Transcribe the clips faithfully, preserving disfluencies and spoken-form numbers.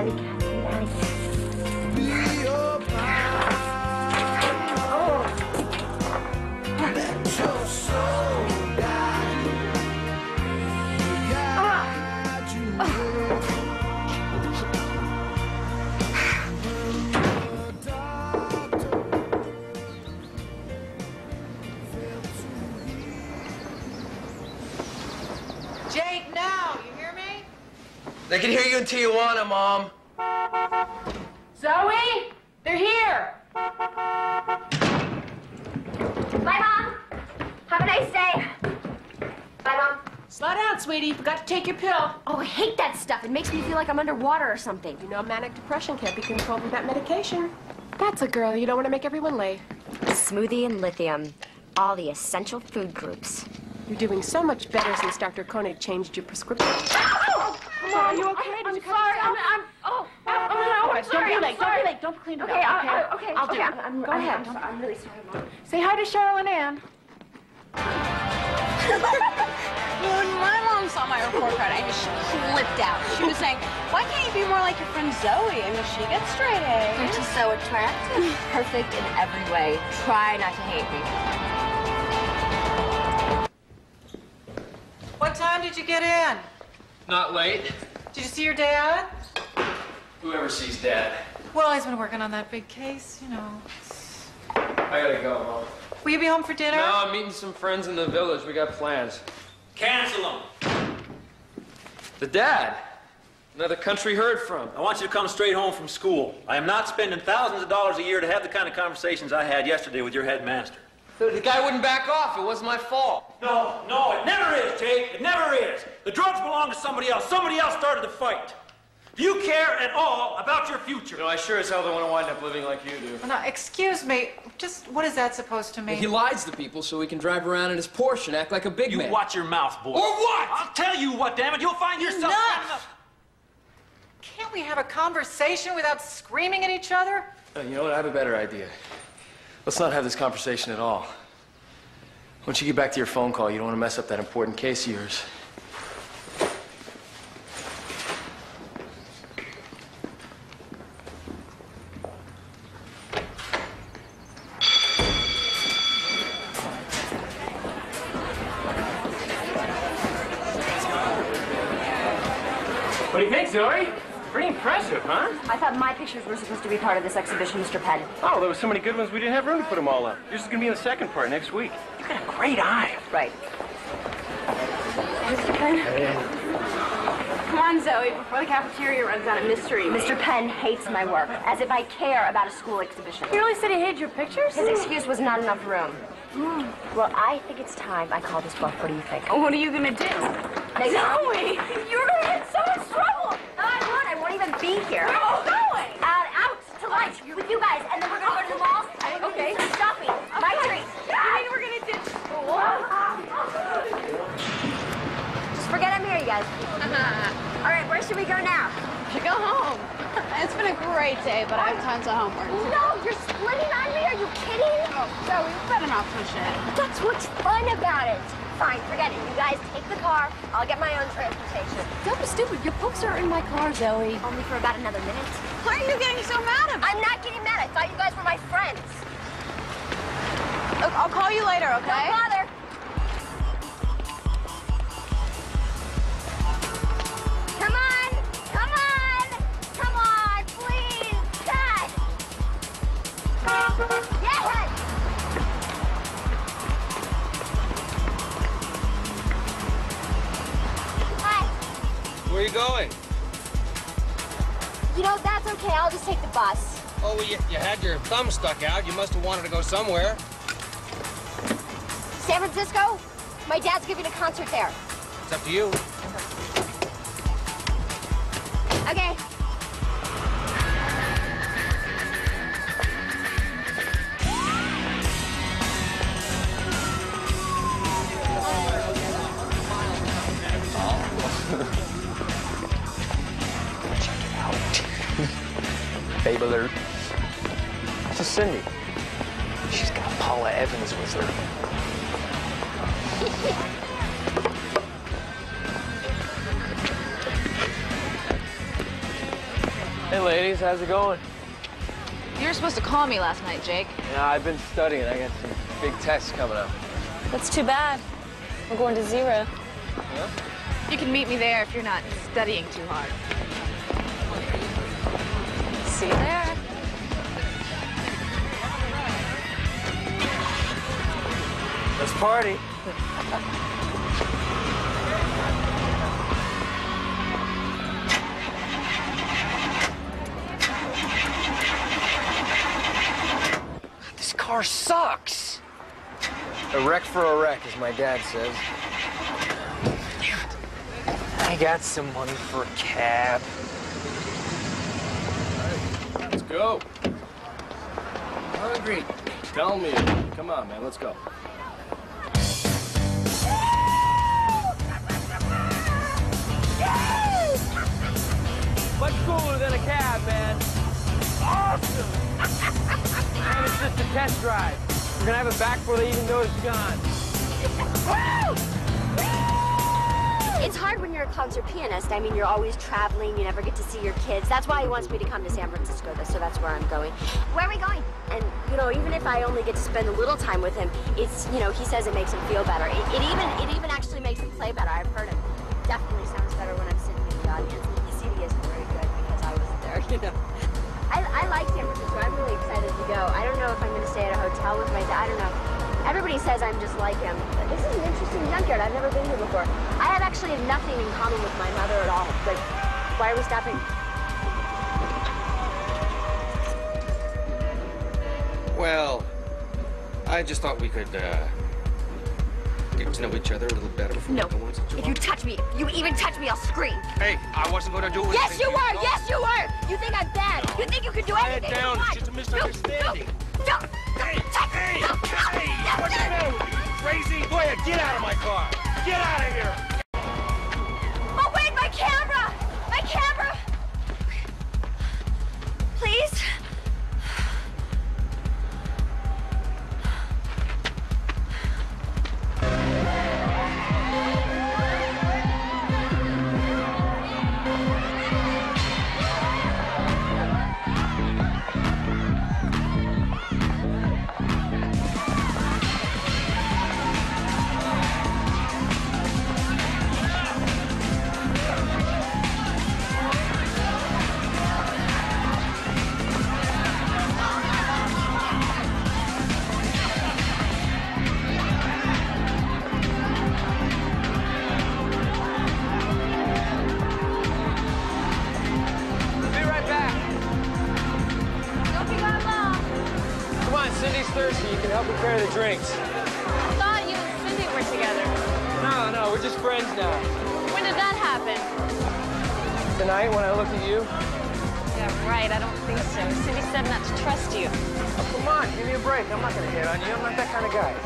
Daddy, Daddy. Jake, now! You hear me? They can hear you in Tijuana, Mom. Zoe? They're here! Bye, Mom. Have a nice day. Bye, Mom. Slow down, sweetie. You forgot to take your pill. Oh, I hate that stuff. It makes me feel like I'm underwater or something. You know, manic depression can't be controlled with that medication. That's a girl. You don't want to make everyone late. Smoothie and lithium. All the essential food groups. You're doing so much better since Doctor Koenig changed your prescription. Oh, Come on, are you okay? I'm, Did I'm you cut sorry. yourself? I'm, I'm, oh, I'm, Oh, no, I'm don't sorry. be I'm late. sorry. Don't be late. Don't clean it Okay, up. I, I, okay. I'll do okay, it. I'm, Go I'm, ahead. I'm, sorry. I'm really sorry, Mom. Say hi to Cheryl and Ann. When my mom saw my report card, I just flipped out. She was saying, why can't you be more like your friend Zoe? I mean, she gets straight A's. Aren't you so attractive? Perfect in every way. Try not to hate me. What time did you get in? Not late. Did you see your dad? Whoever sees Dad. Well, he's been working on that big case, you know. I gotta go, Mom. Will you be home for dinner? No, I'm meeting some friends in the village. We got plans. Cancel them. The Dad. Another country heard from. I want you to come straight home from school. I am not spending thousands of dollars a year to have the kind of conversations I had yesterday with your headmaster. The, the guy wouldn't back off. It wasn't my fault. No, no, it never is, Jake. It never is. The drugs belong to somebody else. Somebody else started the fight. Do you care at all about your future? No, I sure as hell don't want to wind up living like you do. Well, now, excuse me. Just what is that supposed to mean? He lies to people so he can drive around in his Porsche and act like a big You man. watch your mouth, boy. Or what? I'll tell you what, damn it. You'll find yourself... Enough! Can't we have a conversation without screaming at each other? Uh, you know what? I have a better idea. Let's not have this conversation at all. Once you get back to your phone call, you don't want to mess up that important case of yours. What do you think, Zoe? Pretty impressive, huh? I thought my pictures were supposed to be part of this exhibition, Mister Penn. Oh, there were so many good ones we didn't have room to put them all up. Yours is going to be in the second part next week. You got a great eye. Right. Mister Penn? Come on, Zoe, before the cafeteria runs out of mystery. Mister Penn hates my work, as if I care about a school exhibition. You really said he hated your pictures? His excuse was not enough room. Mm. Well, I think it's time I call this bluff. What do you think? What are you going to do? Next Zoe, you're going to get so much trouble. No, I won't. I won't even be here. Where are you going? Out, out to lunch with you guys, and then we're gonna go to the mall. And we're Okay. gonna do some shopping. My treat. You think we're going to ditch school? Just forget I'm here, you guys. All right, where should we go now? We should go home. It's been a great day, but I have tons of homework. No, you're splitting on me. Are you kidding? Oh, Zoe, you better not push it. That's what's fun about it. Fine, forget it. You guys take the car. I'll get my own transportation. Don't be stupid. Your books are in my car, Zoe. Only for about another minute. Why are you getting so mad at me? I'm not getting mad. I thought you guys were my friends. Look, I'll call you later, okay? Don't bother. Come on! Come on! Come on, please! Dad! Yes! Hi. Where are you going? You know, that's okay. I'll just take the bus. Oh, well, you, you had your thumb stuck out. You must have wanted to go somewhere. San Francisco? My dad's giving a concert there. It's up to you. Okay. Babe alert. This is Cindy. She's got Paula Evans with her. Hey, ladies, how's it going? You were supposed to call me last night, Jake. Yeah, I've been studying. I got some big tests coming up. That's too bad. I'm going to zero. Huh? You can meet me there if you're not studying too hard. See you there. Let's party. This car sucks. A wreck for a wreck, as my dad says. I got some money for a cab. Let's go. Hungry. Tell me. Come on, man. Let's go. Much cooler than a cab, man. Awesome! And it's just a test drive. We're gonna have it back before they even know it's gone. It's hard when you're a concert pianist. I mean, you're always traveling, you never get to see your kids. That's why he wants me to come to San Francisco, so that's where I'm going. Where are we going? And, you know, even if I only get to spend a little time with him, it's, you know, he says it makes him feel better. It, it even it even actually makes him play better. I've heard him. Definitely sounds better when I'm sitting in the audience. The C D isn't very good because I wasn't there, you know. I, I like San Francisco. I'm really excited to go. I don't know if I'm going to stay at a hotel with my dad. I don't know. Everybody says I'm just like him. But this is an interesting junkyard. I've never been here before. I have actually nothing in common with my mother at all. But why are we stopping? Well, I just thought we could uh, get to know each other a little better before No. we go on such a If you touch me, if you even touch me, I'll scream. Hey, I wasn't going to do it. Yes, you were. Yes, you were. You think I'm bad. You think you can do Quiet anything down. you want. It's just a misunderstanding. No, no, no. Hey, Touch hey, me. No, no, hey, no, what's no. the matter with you? Crazy? Go ahead, get out of my car. Get out of here. Oh, wait, my camera! My camera! Please? Be right back. Don't be gone long. Come on, Cindy's thirsty. You can help her carry the drinks. I thought you and Cindy were together. No, no, we're just friends now. When did that happen? Tonight, when I look at you. Yeah, right. I don't think so. Cindy said not to trust you. Oh, come on, give me a break. I'm not gonna hit on you. I'm not that kind of guy.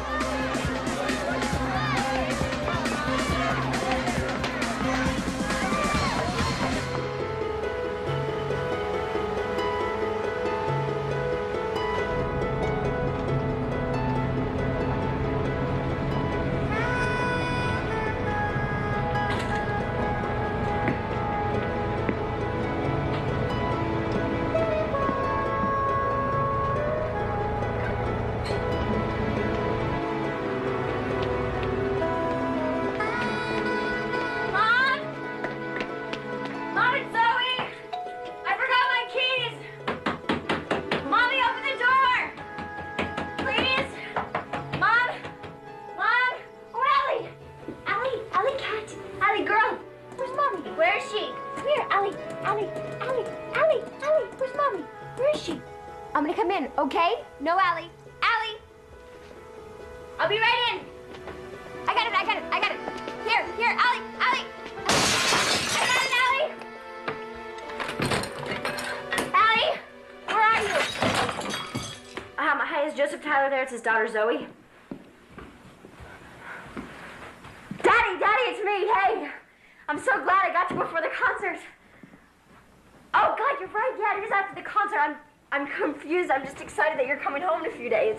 Mom? Mom, it's Zoe! I forgot my keys! Mommy, open the door! Please? Mom? Mom? Oh, Allie! Allie, Allie cat! Allie girl! Where's Mommy? Where is she? Come here, Allie! Allie! Allie! Allie! Allie! Where's Mommy? Where is she? I'm gonna come in, okay? No, Allie. Allie! I'll be right in! I got it, I got it, I got it! Here, here, Allie! Allie! I got it, Allie! Allie! Where are you? Um, hi, is Joseph Tyler there? It's his daughter, Zoe. Daddy, Daddy, it's me, hey! I'm so glad I got you before the concert. Oh, God, you're right, yeah, it is after the concert. I'm, I'm confused. I'm just excited that you're coming home in a few days.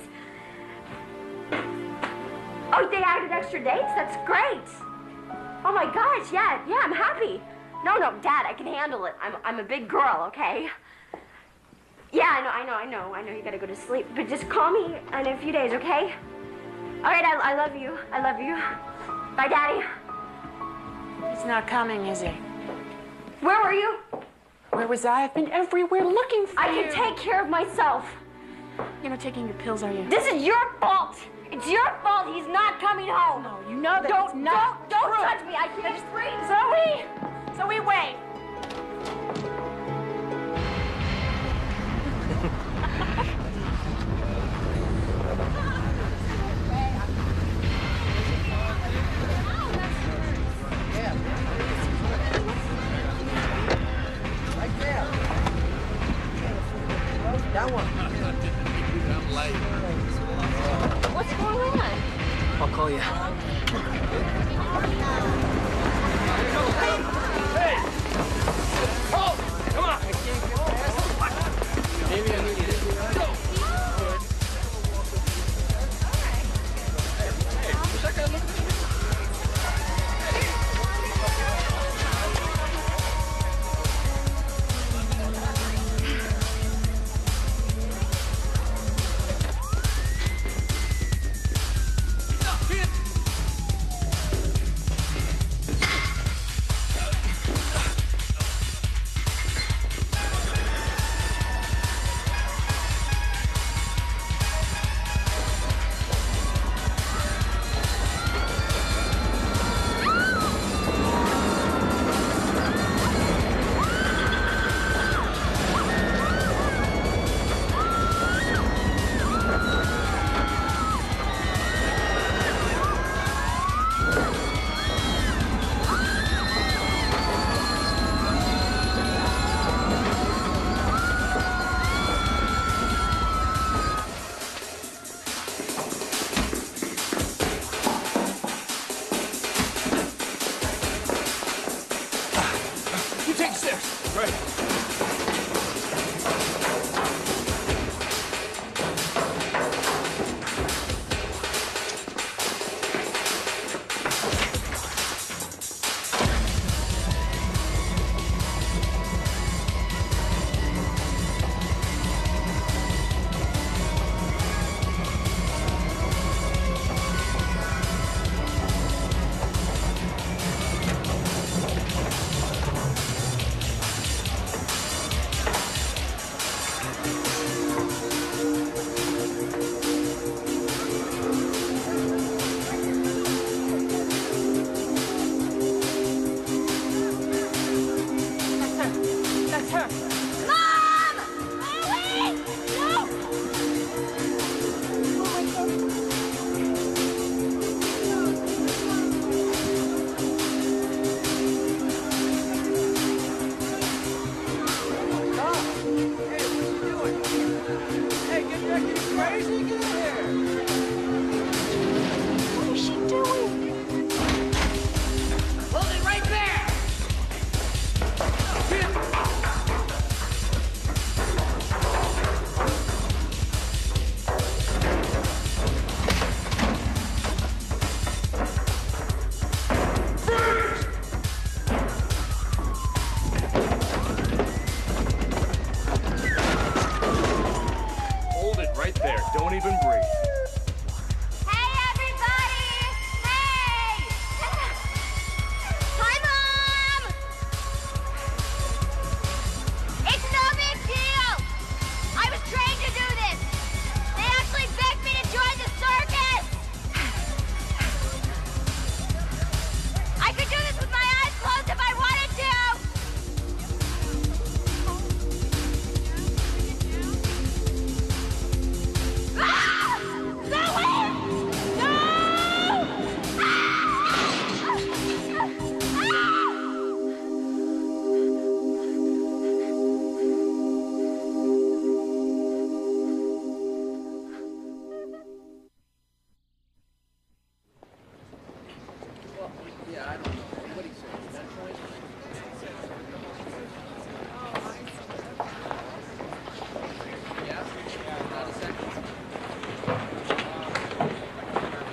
Oh, they added extra dates? That's great. Oh my gosh, yeah, yeah, I'm happy. No, no, Dad, I can handle it. I'm, I'm a big girl, okay? Yeah, I know, I know, I know, I know you gotta go to sleep. But just call me in a few days, okay? All right, I, I love you. I love you. Bye, Daddy. He's not coming, is he? Where were you? Where was I? I've been everywhere looking for I you. can take care of myself. You're not taking your pills, are you? This is your fault. It's your fault he's not coming home. No, you know that Don't, it's not don't, don't true. touch me. I can't breathe. Zoe! Zoe, wait. That one. What's going on? I'll call you. Hey! Oh! Come on! Maybe I need it.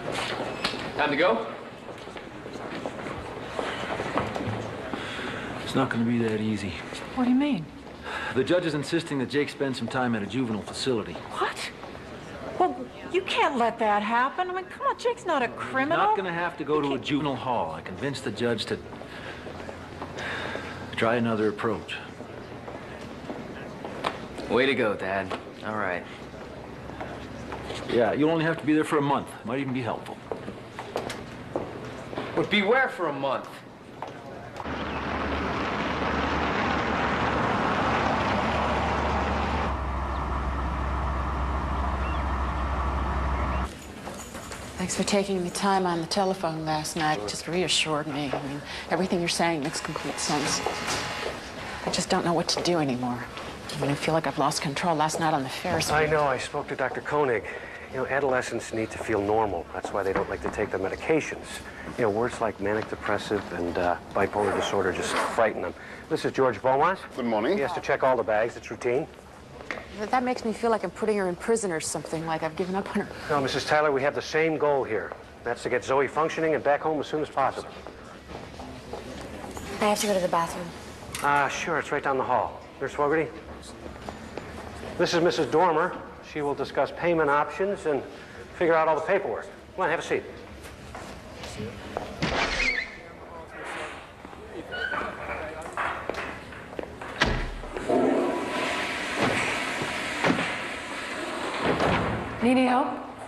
Time to go? It's not going to be that easy. What do you mean? The judge is insisting that Jake spend some time at a juvenile facility. What? Well, you can't let that happen. I mean, come on, Jake's not a criminal. He's not going to have to go to a juvenile hall. I convinced the judge to try another approach. Way to go, Dad. All right. Yeah, you'll only have to be there for a month. Might even be helpful. But beware for a month. Thanks for taking the time on the telephone last night. It just reassured me. I mean, everything you're saying makes complete sense. I just don't know what to do anymore. I mean, I feel like I've lost control. Last night on the Ferris wheel. I know. I spoke to Doctor Koenig. You know, adolescents need to feel normal. That's why they don't like to take their medications. You know, words like manic depressive and uh, bipolar disorder just frighten them. This is George Beaumont. Good morning. He has to check all the bags. It's routine. That makes me feel like I'm putting her in prison or something, like I've given up on her. No, Missus Tyler, we have the same goal here. That's to get Zoe functioning and back home as soon as possible. I have to go to the bathroom. Ah, uh, sure. It's right down the hall. Nurse Fogarty. This is Missus Dormer. She will discuss payment options and figure out all the paperwork. Come on, have a seat. Need any help?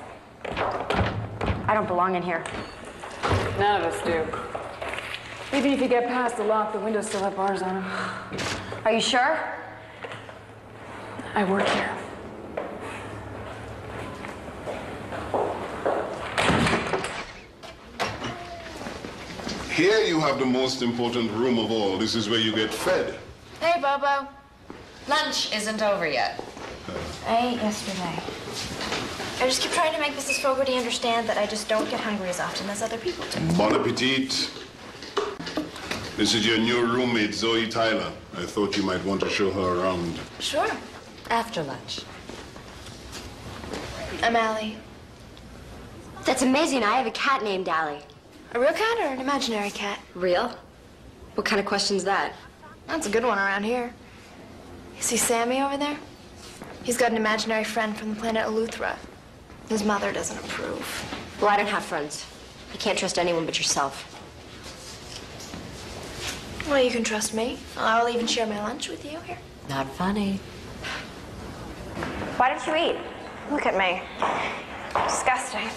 I don't belong in here. None of us do. Even if you get past the lock, the windows still have bars on them. Are you sure? I work here. Here you have the most important room of all. This is where you get fed. Hey, Bobo. Lunch isn't over yet. I ate yesterday. I just keep trying to make Missus Fogarty understand that I just don't get hungry as often as other people do. Bon appetit. This is your new roommate, Zoe Tyler. I thought you might want to show her around. Sure. After lunch. I'm Allie. That's amazing. I have a cat named Allie. A real cat or an imaginary cat? Real? What kind of question's that? That's a good one around here. You see Sammy over there? He's got an imaginary friend from the planet Eleuthera. His mother doesn't approve. Well, I don't have friends. You can't trust anyone but yourself. Well, you can trust me. I'll even share my lunch with you here. Not funny. Why didn't you eat? Look at me. Disgusting.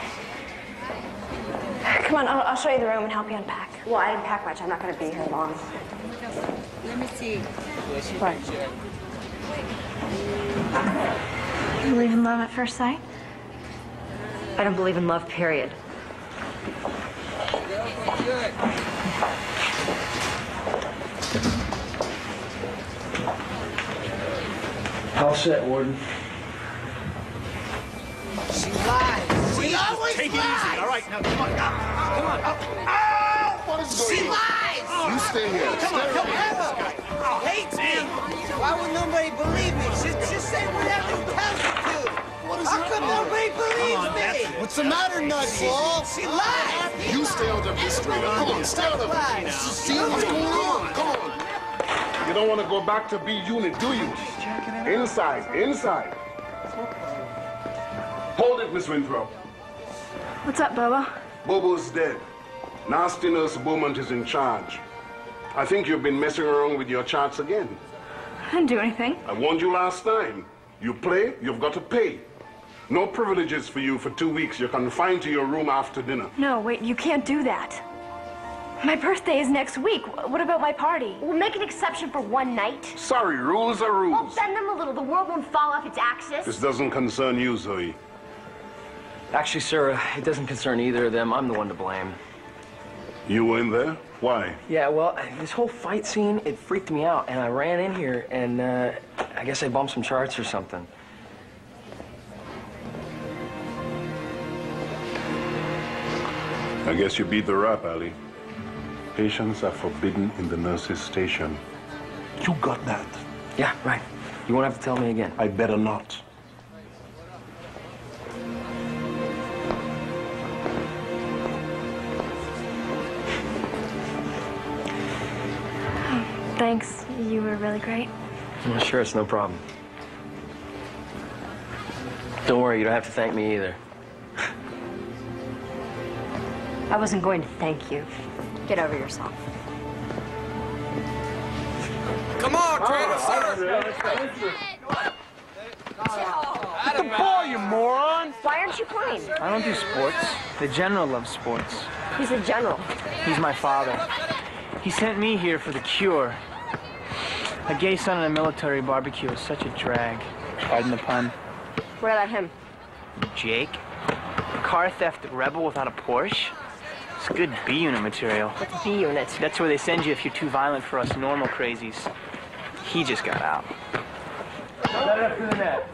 Come on, I'll, I'll show you the room and help you unpack. Well, I didn't pack much. I'm not going to be here long. Let me see. Right. You believe in love at first sight? I don't believe in love, period. All set, Warden. She lies. She always Take it lies. easy, all right? Now, come on. Come on. Oh, What is going she on? lies. You stay here. Come Stay on, come here. on. Hates me. Why would nobody believe me? Just, just say whatever you tell me to. What is How it? come nobody believes on, me? that's- What's the matter, nutball? She lies. You stay out of this straight up. Come on, stay out of it. See what's going on. Come on. You don't want to go back to B unit, do you? Inside, inside. Hold it, Miss Winthrop. What's up, Bobo? Bobo's dead. Nasty Nurse Beaumont is in charge. I think you've been messing around with your charts again. I didn't do anything. I warned you last time. You play, you've got to pay. No privileges for you for two weeks. You're confined to your room after dinner. No, wait, you can't do that. My birthday is next week. What about my party? We'll make an exception for one night. Sorry, rules are We'll rules. bend them a little. The world won't fall off its axis. This doesn't concern you, Zoe. Actually, sir, it doesn't concern either of them. I'm the one to blame. You were in there? Why? Yeah, well, this whole fight scene, it freaked me out, and I ran in here, and uh, I guess I bumped some charts or something. I guess you beat the rap, Ali. Patients are forbidden in the nurse's station. You got that? Yeah, right. You won't have to tell me again. I better not. Thanks. You were really great. Well, sure, it's no problem. Don't worry, you don't have to thank me either. I wasn't going to thank you. Get over yourself. Come on, Trader. At the ball, you moron! Why aren't you playing? I don't do sports. The general loves sports. Who's the general? He's my father. He sent me here for the cure. A gay son in a military barbecue is such a drag. Pardon the pun. What about him? Jake? A car theft rebel without a Porsche? It's good B-unit material. What's B-unit? That's where they send you if you're too violent for us normal crazies. He just got out. Let it up to the net.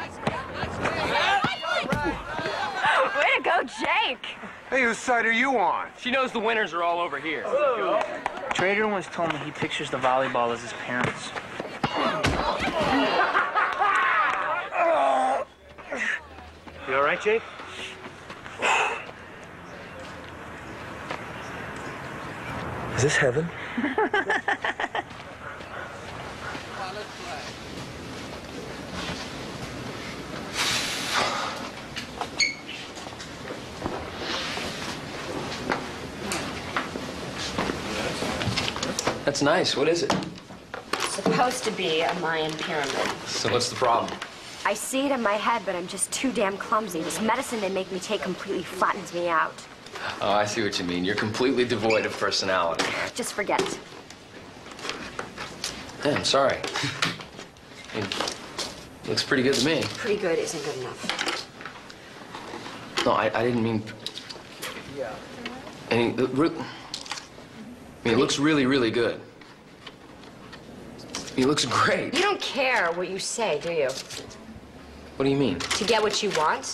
Way to go, Jake! Hey, whose side are you on? She knows the winners are all over here. Trader once told me he pictures the volleyball as his parents. You all right, Jake? Is this heaven? That's nice. What is it? It's supposed to be a Mayan pyramid. So what's the problem? I see it in my head, but I'm just too damn clumsy. This medicine they make me take completely flattens me out. Oh, I see what you mean. You're completely devoid of personality. Just forget it. Yeah, I'm sorry. I mean, looks pretty good to me. Pretty good isn't good enough. No, I, I didn't mean... Yeah. I mean, it, re- I mean, it looks really, really good. I mean, it looks great. You don't care what you say, do you? What do you mean? To get what you want?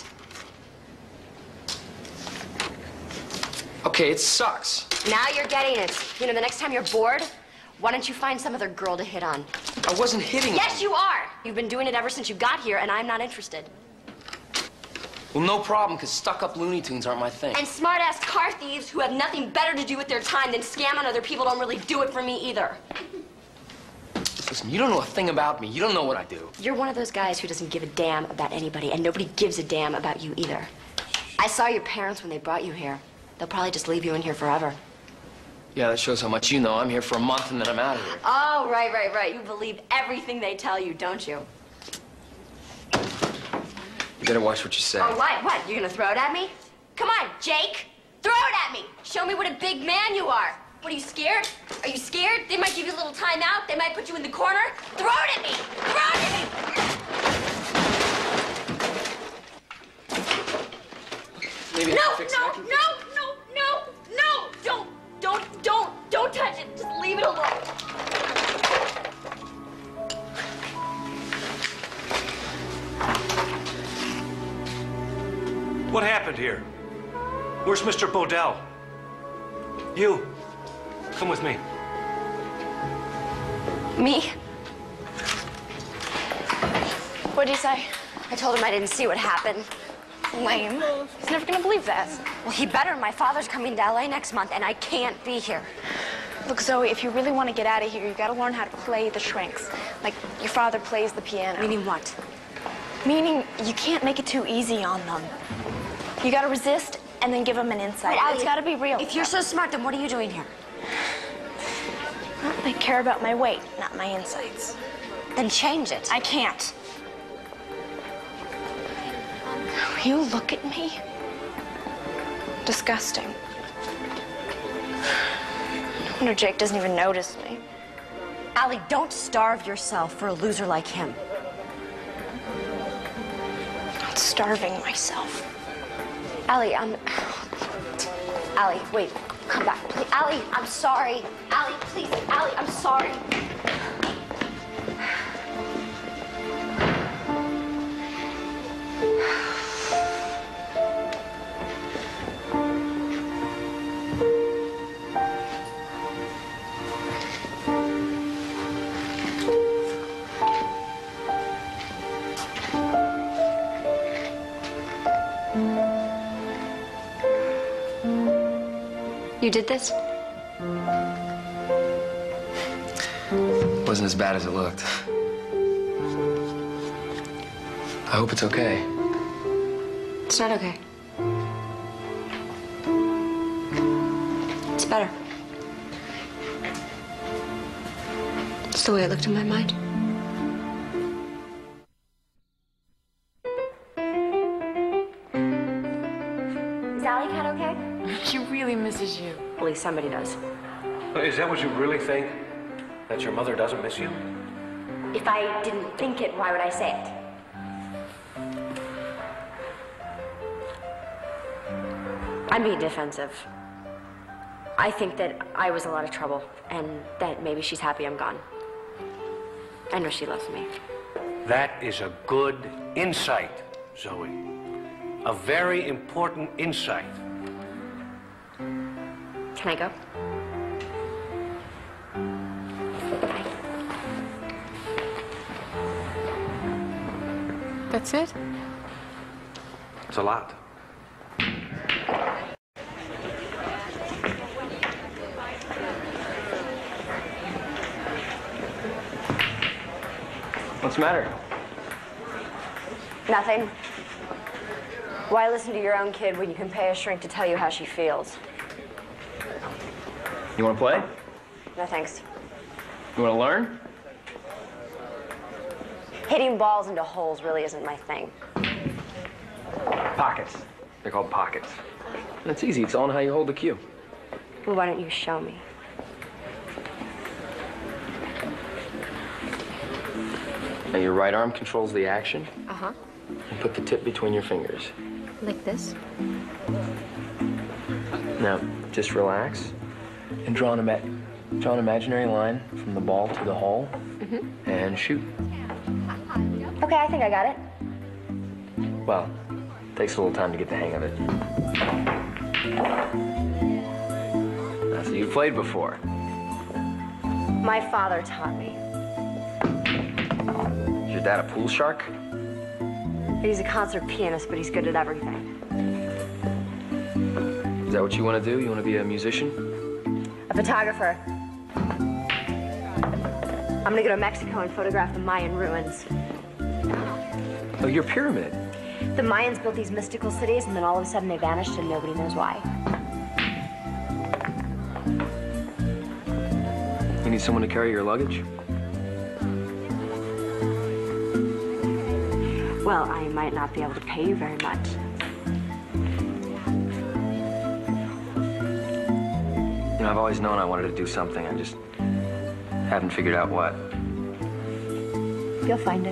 Okay, it sucks. Now you're getting it. You know, the next time you're bored, why don't you find some other girl to hit on? I wasn't hitting Yes, on you are. You've been doing it ever since you got here, and I'm not interested. Well, no problem, because stuck-up Looney Tunes aren't my thing. And smart-ass car thieves who have nothing better to do with their time than scam on other people don't really do it for me either. Listen, you don't know a thing about me. You don't know what I do. You're one of those guys who doesn't give a damn about anybody, and nobody gives a damn about you either. I saw your parents when they brought you here. They'll probably just leave you in here forever. Yeah, that shows how much you know. I'm here for a month, and then I'm out of here. Oh, right, right, right. You believe everything they tell you, don't you? You better watch what you say. Oh, what? What? You're gonna throw it at me? Come on, Jake. Throw it at me. Show me what a big man you are. What, are you scared? Are you scared? They might give you a little time out. They might put you in the corner. Throw it at me. Throw it at me. Maybe No, I can fix no, it. I can no, no, no, no. Don't, don't, don't, don't touch it. Just leave it alone. What happened here? Where's Mister Bodell? You, come with me. Me? What'd you say? I told him I didn't see what happened. Lame. He's never gonna believe that. Well, he better. My father's coming to L A next month, and I can't be here. Look, Zoe, if you really want to get out of here, you gotta learn how to play the shrinks. Like your father plays the piano. Meaning what? Meaning you can't make it too easy on them. You gotta resist and then give them an insight. Wait, It's gotta be real. If you're so smart, then what are you doing here? Well, I care about my weight, not my insights. Then change it. I can't. You look at me. Disgusting. No wonder Jake doesn't even notice me. Allie, don't starve yourself for a loser like him. I'm not starving myself. Allie, I'm... Allie, wait. Come back, please. Allie, I'm sorry. Allie, please. Allie, I'm sorry. You did this? Wasn't as bad as it looked. I hope it's okay. It's not okay. It's better. It's the way it looked in my mind. Is Alley Cat okay? She really misses you. At least somebody does. Is that what you really think? That your mother doesn't miss you? If I didn't think it, why would I say it? I'm being defensive. I think that I was a lot of trouble, and that maybe she's happy I'm gone. I know she loves me. That is a good insight, Zoe. A very important insight. Can I go? Bye. That's it? It's a lot. What's the matter? Nothing. Why listen to your own kid when you can pay a shrink to tell you how she feels? You want to play? No thanks. You want to learn? Hitting balls into holes really isn't my thing. Pockets. They're called pockets. And it's easy. It's all in how you hold the cue. Well, why don't you show me? Now, your right arm controls the action. Uh-huh. And put the tip between your fingers. Like this? Now, just relax and draw an, ima draw an imaginary line from the ball to the hole. Mm-hmm. And shoot. Okay, I think I got it. Well, takes a little time to get the hang of it. Now, so you've played before. My father taught me. Is your dad a pool shark? He's a concert pianist, but he's good at everything. Is that what you want to do? You want to be a musician? A photographer. I'm gonna go to Mexico and photograph the Mayan ruins. Oh, your pyramid. The Mayans built these mystical cities, and then all of a sudden they vanished, and nobody knows why. You need someone to carry your luggage? Well, I might not be able to pay you very much. You know, I've always known I wanted to do something. I just haven't figured out what. You'll find it.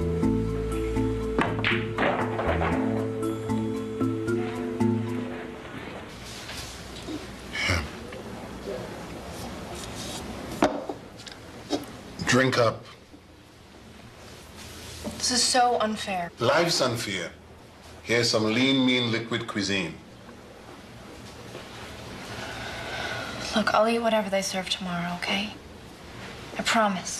Drink up. This is so unfair. Life's unfair. Here's some lean, mean liquid cuisine. Look, I'll eat whatever they serve tomorrow, okay? I promise.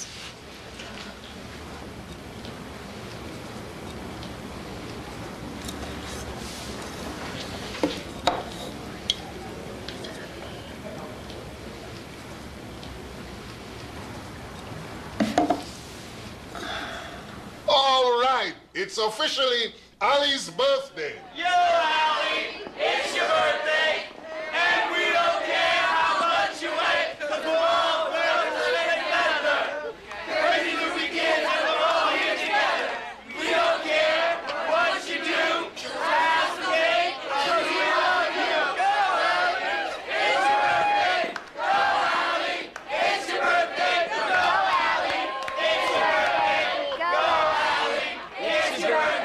All right, it's officially Ali's birthday. Yo, Ali, it's your birthday, and we don't care how much you weigh, because we're all going to live together. Crazy new begins, and we're all here together. We don't care what you do, pass the cake, because we love you. Go, Ali, it's your birthday. Go, Ali, it's your birthday. Go, Ali, it's your birthday. Go, Ali, it's your birthday.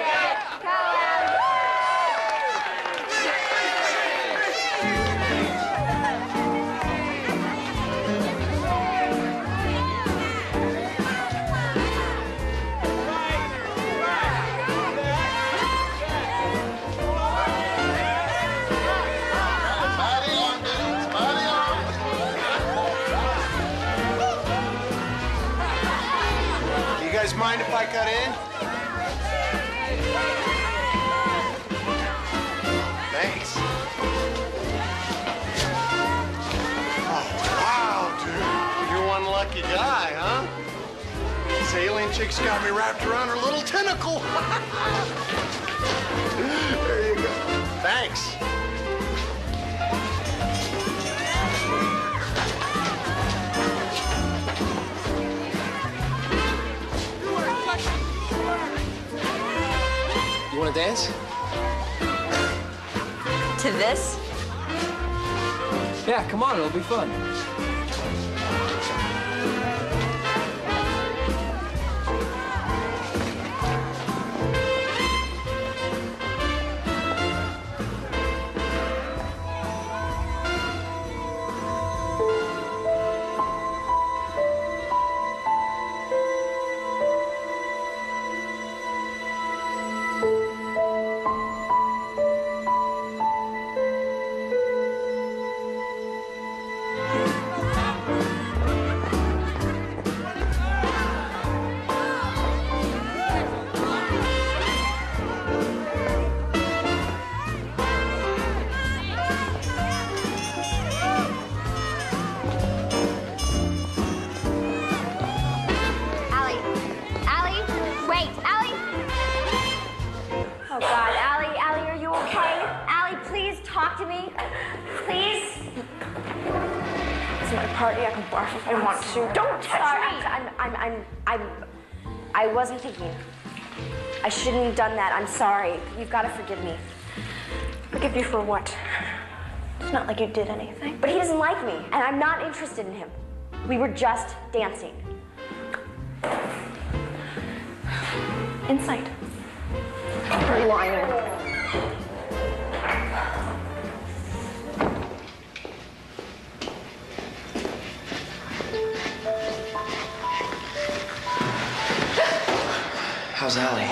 You guys mind if I cut in? Thanks. Oh, wow, dude. You're one lucky guy, huh? This alien chick's got me wrapped around her little tentacle. There you go. Thanks. You want to dance? To this? Yeah, come on, it'll be fun. I want to. Don't touch me. I'm, I'm, I'm, I'm, I wasn't thinking. I shouldn't have done that. I'm sorry. You've got to forgive me. Forgive you for what? It's not like you did anything. But he doesn't like me, and I'm not interested in him. We were just dancing. Insight. You're lying. How's Allie?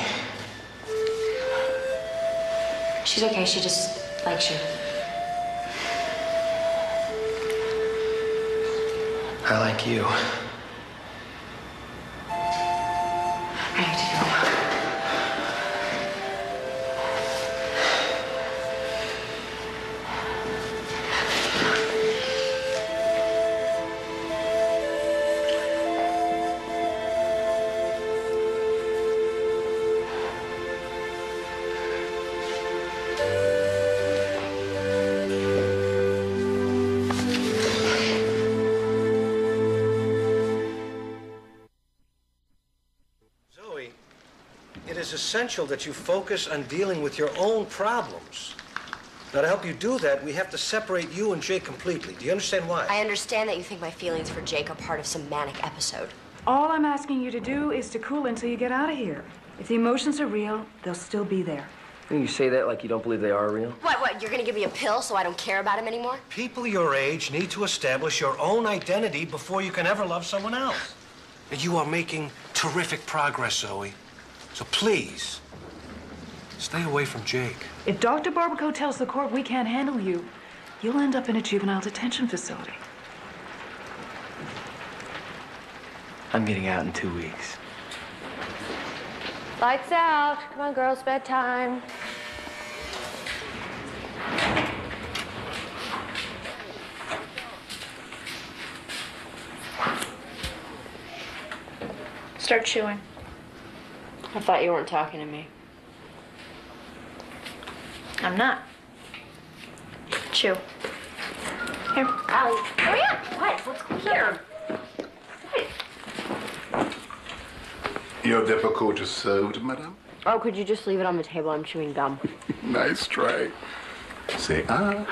She's okay. She just likes you. I like you. I have to go. It's essential that you focus on dealing with your own problems. Now, to help you do that, we have to separate you and Jake completely. Do you understand why? I understand that you think my feelings for Jake are part of some manic episode. All I'm asking you to do is to cool until you get out of here. If the emotions are real, they'll still be there. You say that like you don't believe they are real? What, what, you're gonna give me a pill so I don't care about him anymore? People your age need to establish your own identity before you can ever love someone else. And you are making terrific progress, Zoe. So please, stay away from Jake. If Doctor Barbacoa tells the court we can't handle you, you'll end up in a juvenile detention facility. I'm getting out in two weeks. Lights out. Come on, girls, bedtime. Start chewing. I thought you weren't talking to me. I'm not. Chew. Here. Allie, hurry up. What? Let's go here. Your Depakote is served, madame? Oh, could you just leave it on the table? I'm chewing gum. Nice try. Say ah.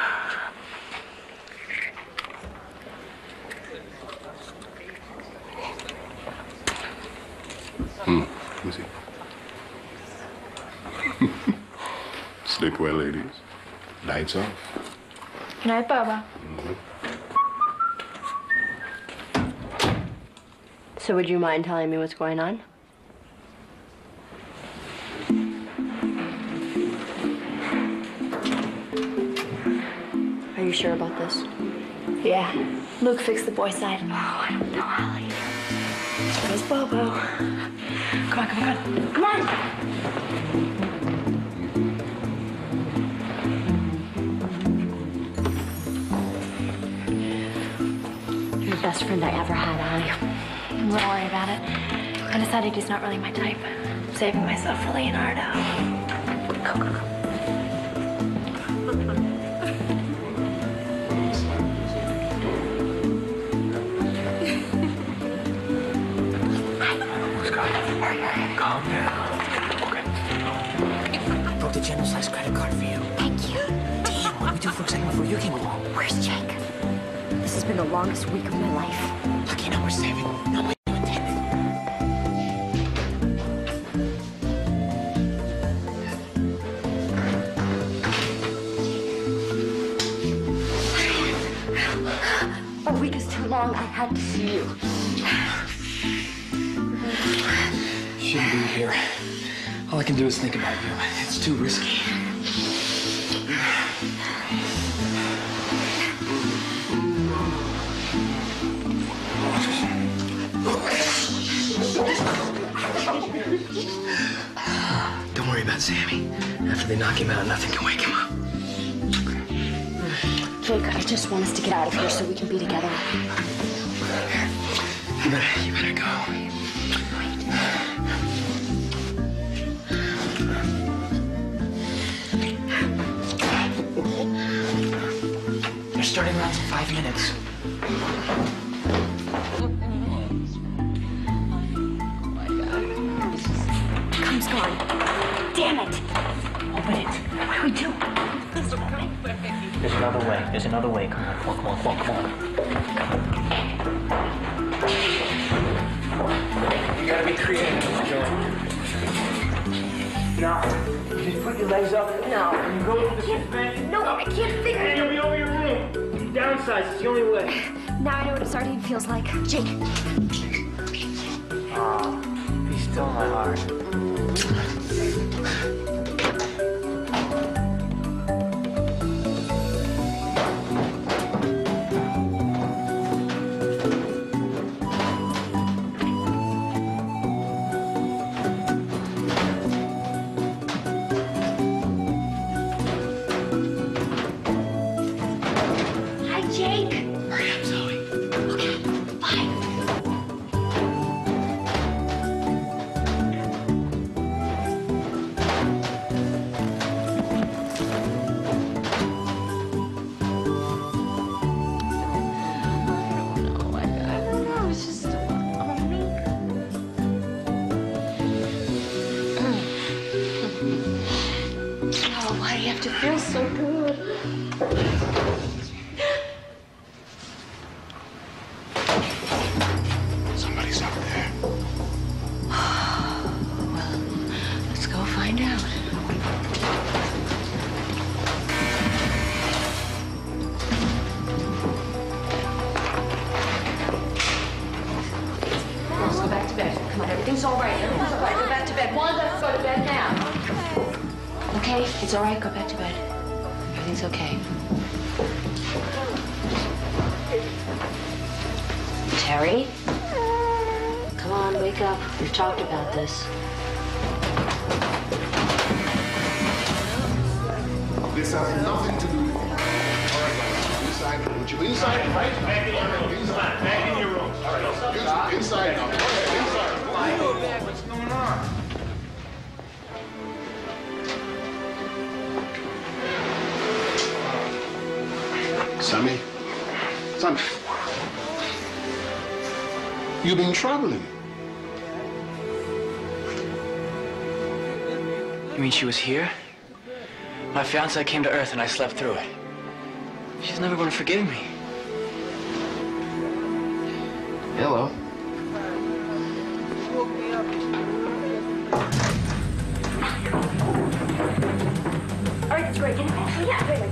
Hmm. Let me see. Sleep well, ladies. Lights off. Good night, Baba. Mm-hmm. So would you mind telling me what's going on? Are you sure about this? Yeah. Luke fixed the boy side. Oh, I don't know, Allie. Where's Bobo? Come on, come on, come on. You're the best friend I ever had, Allie. Don't worry about it. I I decided he's not really my type. I'm saving myself for Leonardo. Go, go, go. Calm down. Okay. I broke the general size credit card for you. Thank you. Damn, what did we do for a second before you came along? Where's Jake? This has been the longest week of my life. Lucky now we're saving. No way you intended. A week is too long. I had to see you. Shouldn't be here. All I can do is think about you. It's too risky. Don't worry about Sammy. After they knock him out, nothing can wake him up. Jake, I just want us to get out of here so we can be together. You better, you better go. They're starting around in five minutes. Come's gone. Damn it! Open it. What do we do? There's another way. There's another way. Come on, come on, come on, come on. You gotta be creative, Joey. No. You just put your legs up. No. And you go to the fifth bench. No, I can't figure And it you'll be over your room. You downsize. It's the only way. Now I know what a sardine feels like. Jake. Aw, be still my heart. Feels so good. Somebody's up there. Well, let's go find out. Let's go back to bed. Come on, everything's all right. Everything's all right. Go back to bed. Wanda, let's go to bed now. Okay, it's all right. Go back to bed. Everything's okay. Terry? Come on, wake up. We've talked about this. This has nothing to do with you. All right, guys. Inside. Put you inside, right? Back in your room. Inside. Back in your room. All right. Inside now. Go ahead. Inside. What's going on? Sammy? Sammy? You've been traveling. You mean she was here? My fiancée came to Earth and I slept through it. She's never going to forgive me. Hello. All right, that's great. Get in bed. Yeah, wait, wait.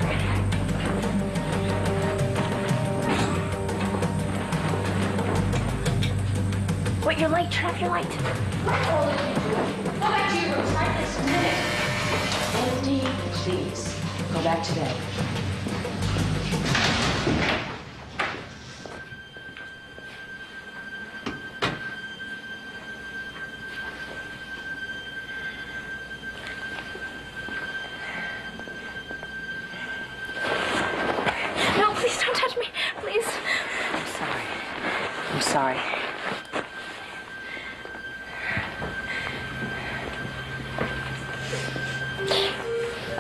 What, you're late? Turn off your light. Go back to your room right this minute. Andy, please, go back to bed. No, please don't touch me. Please. I'm sorry. I'm sorry.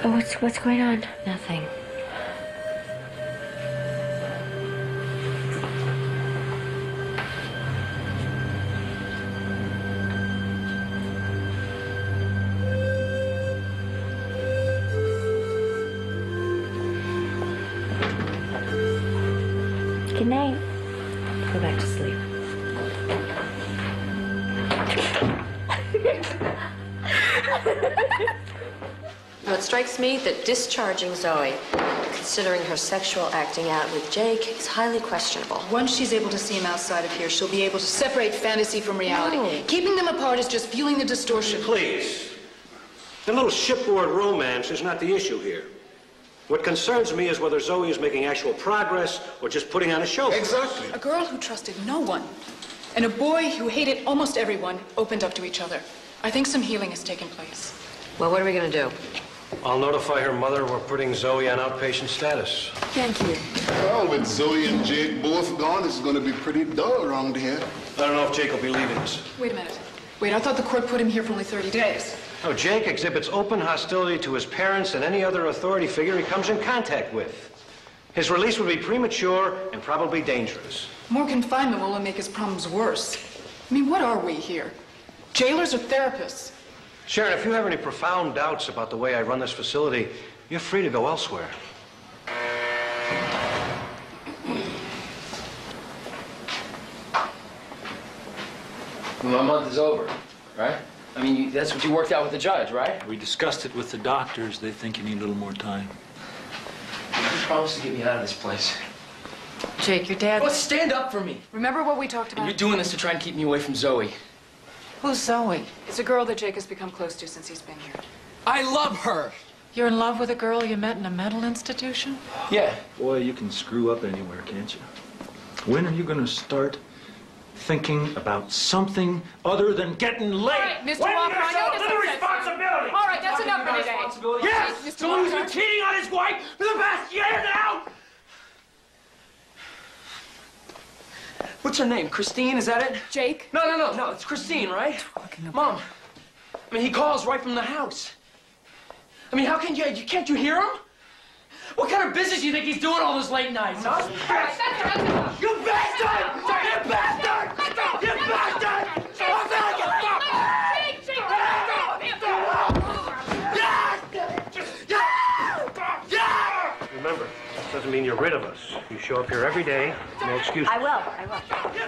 What's, what's going on? Nothing. Good night. Go back to sleep. Now, it strikes me that discharging Zoe, considering her sexual acting out with Jake, is highly questionable. Once she's able to see him outside of here, she'll be able to separate fantasy from reality. No. Keeping them apart is just fueling the distortion. Please. A little shipboard romance is not the issue here. What concerns me is whether Zoe is making actual progress or just putting on a show. Exactly. A girl who trusted no one and a boy who hated almost everyone opened up to each other. I think some healing has taken place. Well, what are we going to do? I'll notify her mother we're putting Zoe on outpatient status. Thank you. Well, with Zoe and Jake both gone, it's going to be pretty dull around here. I don't know if Jake will be leaving us. Wait a minute. Wait, I thought the court put him here for only thirty days. No, Jake exhibits open hostility to his parents and any other authority figure he comes in contact with. His release would be premature and probably dangerous. More confinement will only make his problems worse. I mean, what are we here? Jailers or therapists? Sharon, if you have any profound doubts about the way I run this facility, you're free to go elsewhere. Well, my month is over, right? I mean, you, that's what you worked out with the judge, right? We discussed it with the doctors. They think you need a little more time. You promised to get me out of this place. Jake, your dad... Well, stand up for me. Remember what we talked about? You're doing this to try and keep me away from Zoe. Who's Zoe? It's a girl that Jake has become close to since he's been here. I love her. You're in love with a girl you met in a mental institution? Yeah. Boy, you can screw up anywhere, can't you? When are you going to start thinking about something other than getting laid? All right, Mister When Walker, are you I gonna know show this a little is sensitive. responsibility? All right, that's enough for my today. responsibility. Yes! Mister Someone who's Walker. been cheating on his wife for the past year now! What's her name? Christine, is that it? Jake? No, no, no, no, it's Christine, right? Mom, I mean, he calls right from the house. I mean, how can you, you can't you hear him? What kind of business do you think he's doing all those late nights, huh? All right, that's enough. You bastard! You bastard! You bastard! Oh, God, you Jake, Jake, Remember, this doesn't mean you're rid of us. You show up here every day, no excuses. I will. I will.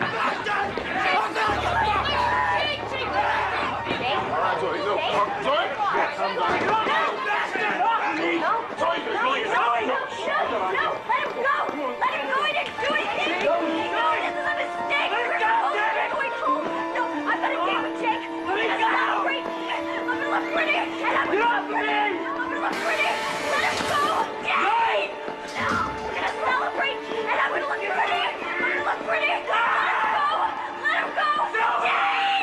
Zoe, no. Uh, Zoe? Yeah, calm down. No, Zoe, Zoe, Zoe, no, no, let him go. Let him go. He didn't do anything. No, this is a mistake. We're going home. No, I'm gonna date with Jake. We're gonna celebrate. I'm gonna look pretty, and I'm gonna look pretty. I'm gonna look pretty. Let him go. Jake. No, we're gonna celebrate, and I'm gonna look pretty. I'm gonna look pretty. Let him go. Let him go. Jake.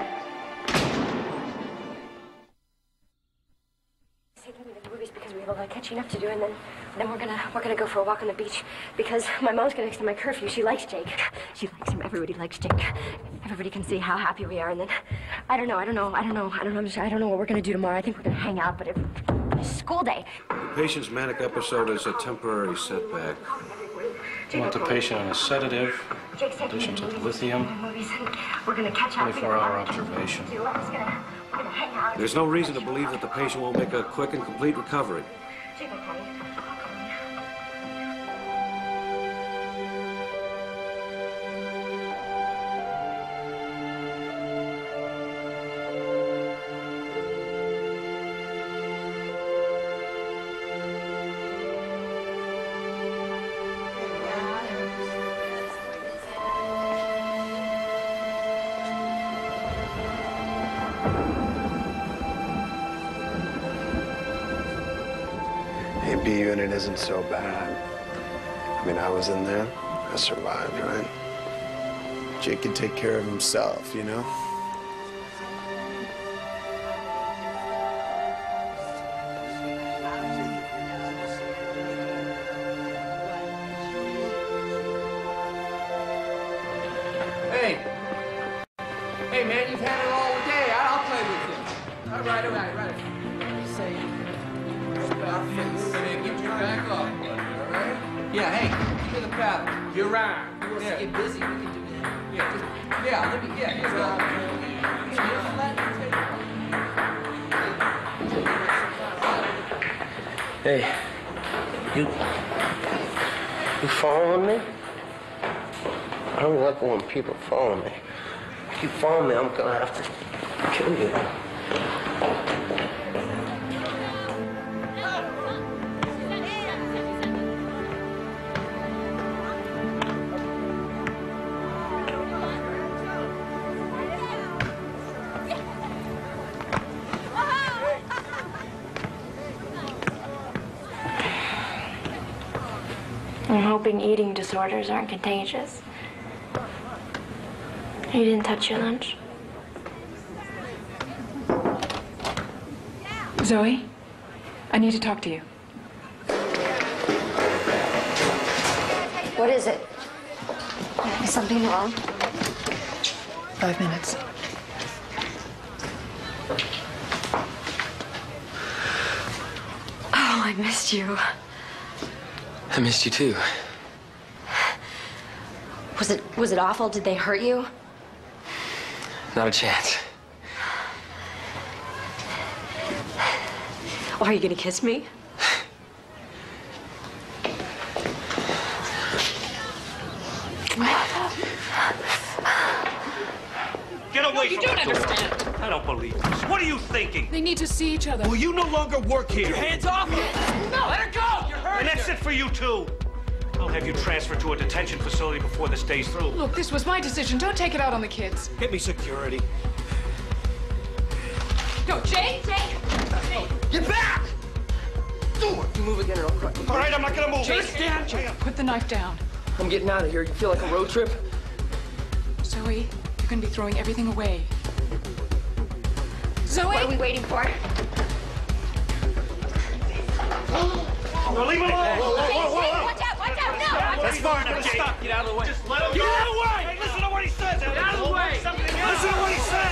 Taking me to the movies because we have a lot of catching up to do, and then then we're gonna we're gonna go for a walk on the beach because my mom's gonna extend my curfew. She likes Jake. She likes him. Everybody likes Jake. Everybody can see how happy we are, and then I don't know, I don't know, I don't know, I don't know, I don't know what we're gonna do tomorrow. I think we're gonna hang out, but it, it's school day. The patient's manic episode is a temporary setback. I want the patient on a sedative, in addition to lithium, We're gonna catch up. twenty-four hour observation. We're gonna we're gonna hang out. There's no reason to believe that the patient will make a quick and complete recovery. Jake, okay. A B unit isn't so bad. I mean, I was in there. I survived, right? Jake can take care of himself, you know? Hey. Hey, man, you've had it all day. I'll play with you. All right, all right, all right. Say, respect. our face. Hey, get your back off, buddy, all right? Yeah, hey, give me the paddle. You're right. You want to get busy, we can do that. Yeah, just, yeah, let me, yeah, here's the... Yeah, let me take it. Hey, you... You following me? I don't like when people follow me. If you follow me, I'm gonna have to kill you. I'm hoping eating disorders aren't contagious. You didn't touch your lunch? Zoe, I need to talk to you. What is it? Is something wrong? Five minutes. Oh, I missed you. I missed you too. Was it was it awful? Did they hurt you? Not a chance. Oh, are you gonna kiss me? Get away You from don't the door. understand. I don't believe this. What are you thinking? They need to see each other. Well, you no longer work here. Your hands off me! No, let her go! You're hurting And that's her. it for you, too. I'll have you transferred to a detention facility before this day's through. Look, this was my decision. Don't take it out on the kids. Get me security. Go, Jay! Jay! Get back! Do it! You move again or I'll cry. All right, I'm not gonna move. Jay, stand! Put the knife down. I'm getting out of here. You feel like a road trip? Zoe, you're gonna be throwing everything away. Zoe! What are we waiting for? No, leave him alone. Whoa, whoa, whoa, whoa. Watch out, watch out, no! That's far enough, Jake. Stop. Get out of the way. Just let him Get go. out of the way! Hey, listen to what he says. Get out of the way! Listen to what he says.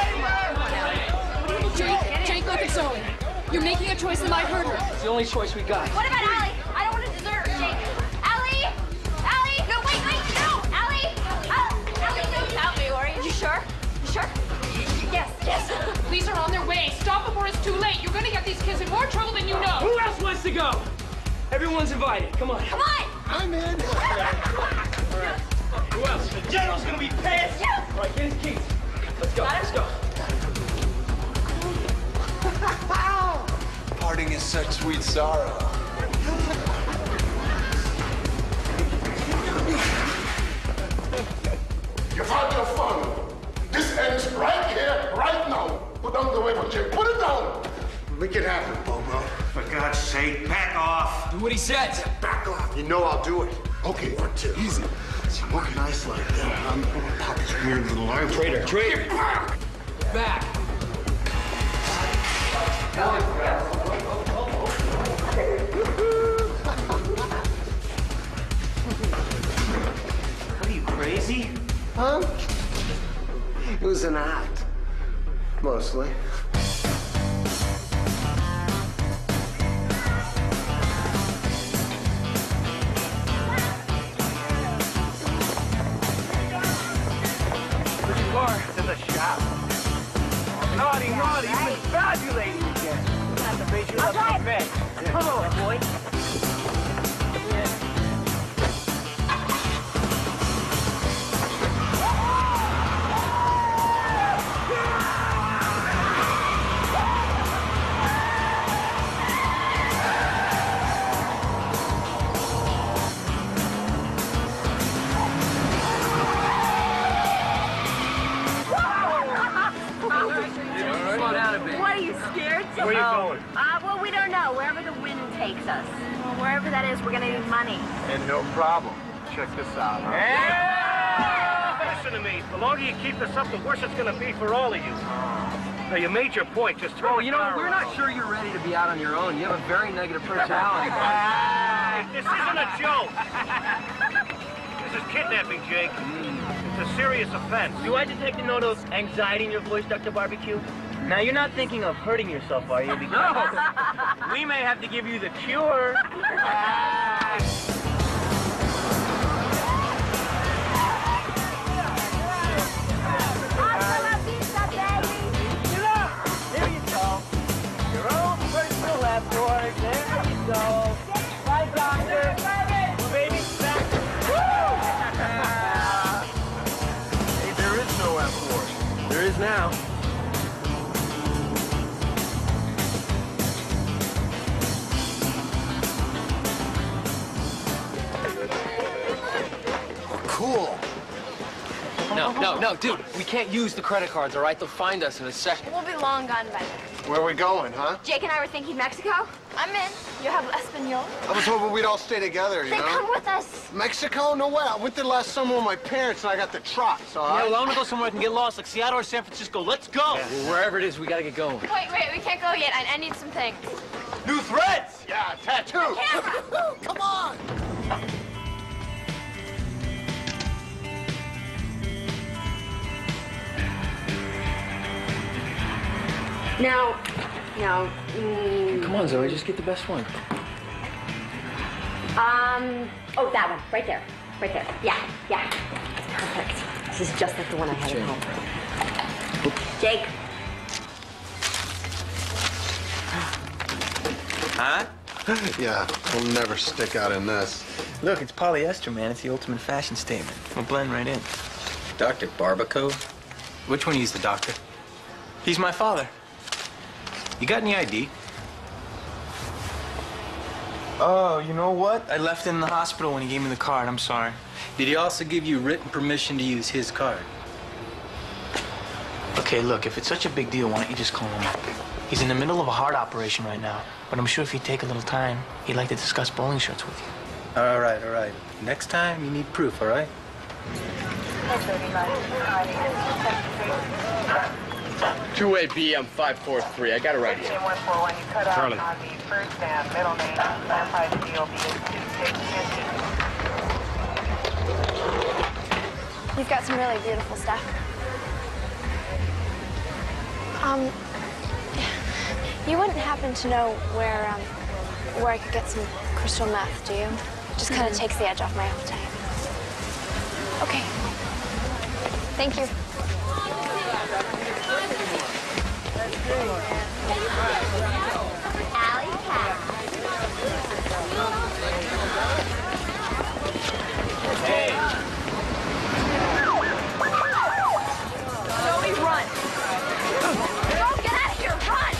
Jake, Jake, look at Zoe. You're making a choice that might hurt her. It's the only choice we got. What about Allie? I don't want to desert her, Jake. Allie! Allie! No, wait, wait, no! Allie! Allie, Allie, no, without me, are you? You sure? You sure? Yes, yes. Police are on their way. Stop before it's too late. You're gonna get these kids in more trouble than you know. Who else wants to go? Everyone's invited. Come on. Come on! I'm in. Who else? The general's gonna be pissed. Yes. All right, get his keys. Let's go. Let's go. Parting is such sweet sorrow. You've had your fun. This ends right here, right now. Put down the weapon, Jake. Put it down. Make it happen, Bobo. For God's sake, back off. Do what he says. Back off. You know I'll do it. Okay, one, two. Easy. Look nice like that. I'm gonna pop his weird little eye. Traitor, traitor. Back. What are you, crazy? Huh? It was an act. Mostly. Where's your car? It's in the shop. Naughty, naughty, you've been fabulating again. I'm gonna have to bait you up in bed. Come on, boy. What, are you scared? Where are you going? Uh, well, we don't know. Wherever the wind takes us. Well, wherever that is, we're gonna need money. And no problem. Check this out. Huh? Yeah! Listen to me. The longer you keep this up, the worse it's gonna be for all of you. Now, you made your point. Just turn Oh, the you know, car we're around. not sure you're ready to be out on your own. You have a very negative personality. Hey, this isn't a joke. This is kidnapping, Jake. It's a serious offense. Do I detect a note of anxiety in your voice, Doctor Barbecue? Now, you're not thinking of hurting yourself, are you? Because no! We may have to give you the cure. Here you go. Your own personal lab board. There you go. Bye, doctor. Baby, back. Woo! Hey, there is no lab board. There is now. Cool. No, no, no, dude, we can't use the credit cards, all right? They'll find us in a second. We'll be long gone by then. Where are we going, huh? Jake and I were thinking Mexico. I'm in. You have Espanol? I was hoping we'd all stay together, you Then know? come with us. Mexico? No way. I went there last summer with my parents and I got the trots, all Yeah, right? well, I want to go somewhere I can get lost, like Seattle or San Francisco. Let's go. Yeah, well, wherever it is, we gotta get going. Wait, wait, we can't go yet. I, I need some things. New threads! Yeah, tattoo. Camera! Come on! Now, now, mm, Come on, Zoe, just get the best one. um, oh, that one, right there, right there. Yeah, yeah, it's perfect. This is just like the one I had at home. Jake. Huh? Yeah, we'll never stick out in this. Look, it's polyester, man. It's the ultimate fashion statement. We'll blend right in. Doctor Barbaco? Which one? He's the doctor? He's my father. You got any I D? Oh, you know what? I left it in the hospital when he gave me the card. I'm sorry. Did he also give you written permission to use his card? Okay, look, if it's such a big deal, why don't you just call him up? He's in the middle of a heart operation right now, but I'm sure if he'd take a little time, he'd like to discuss bowling shirts with you. All right, all right. Next time, you need proof, all right? two-way B M five four three. I got it right here. Charlie. You've got some really beautiful stuff. Um, you wouldn't happen to know where, um, where I could get some crystal meth, do you? Just kind of takes the edge off my appetite. Okay. Thank you. Alley cat. Hey. Zoe, run. Go, get out of here, run.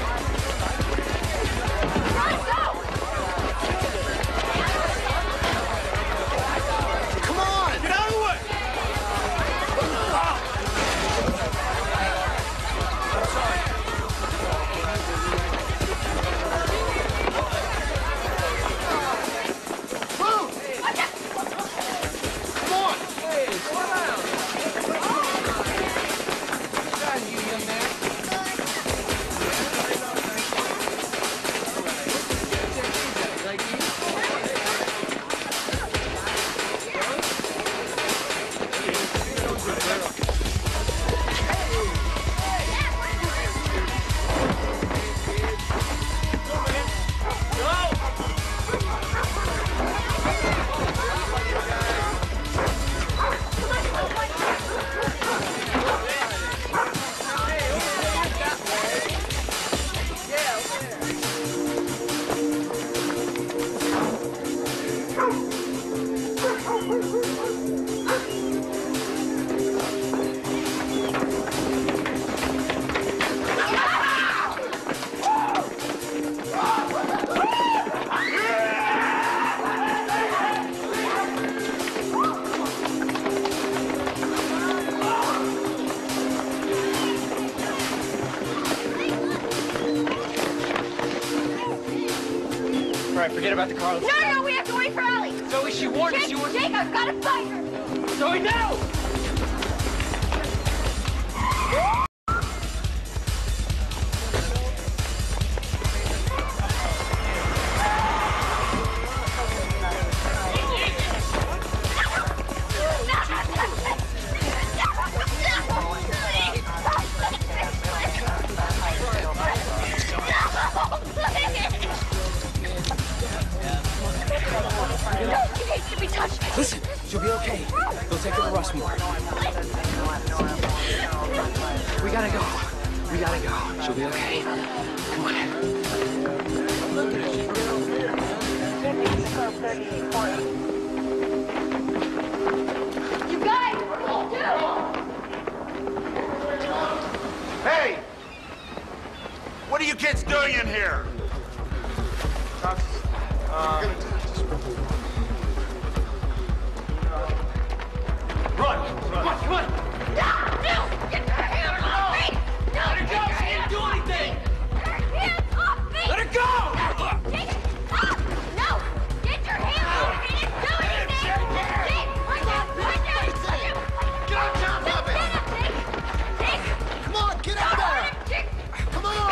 Run, go. Come on! Get out of the way. All right, forget about the car. No, no, we have to wait for Allie. Zoe, she warned us. Jake, You were... Jake, I've got to fight her. Zoe, no! gotta go. We gotta go. She'll be okay. Come on. You guys, Hey! What are you kids doing in here? Uh, run! Run! Come on, come on! No! No! Get your hands off me! No! Let her go! She didn't do anything! Get your hands off me! Let her go! No! Take it off! No! Get your hands off me! He didn't do anything! Jake! Right now! Right now! Get on top of it! Jake! Jake! Come on, get out there! Jake! Come on!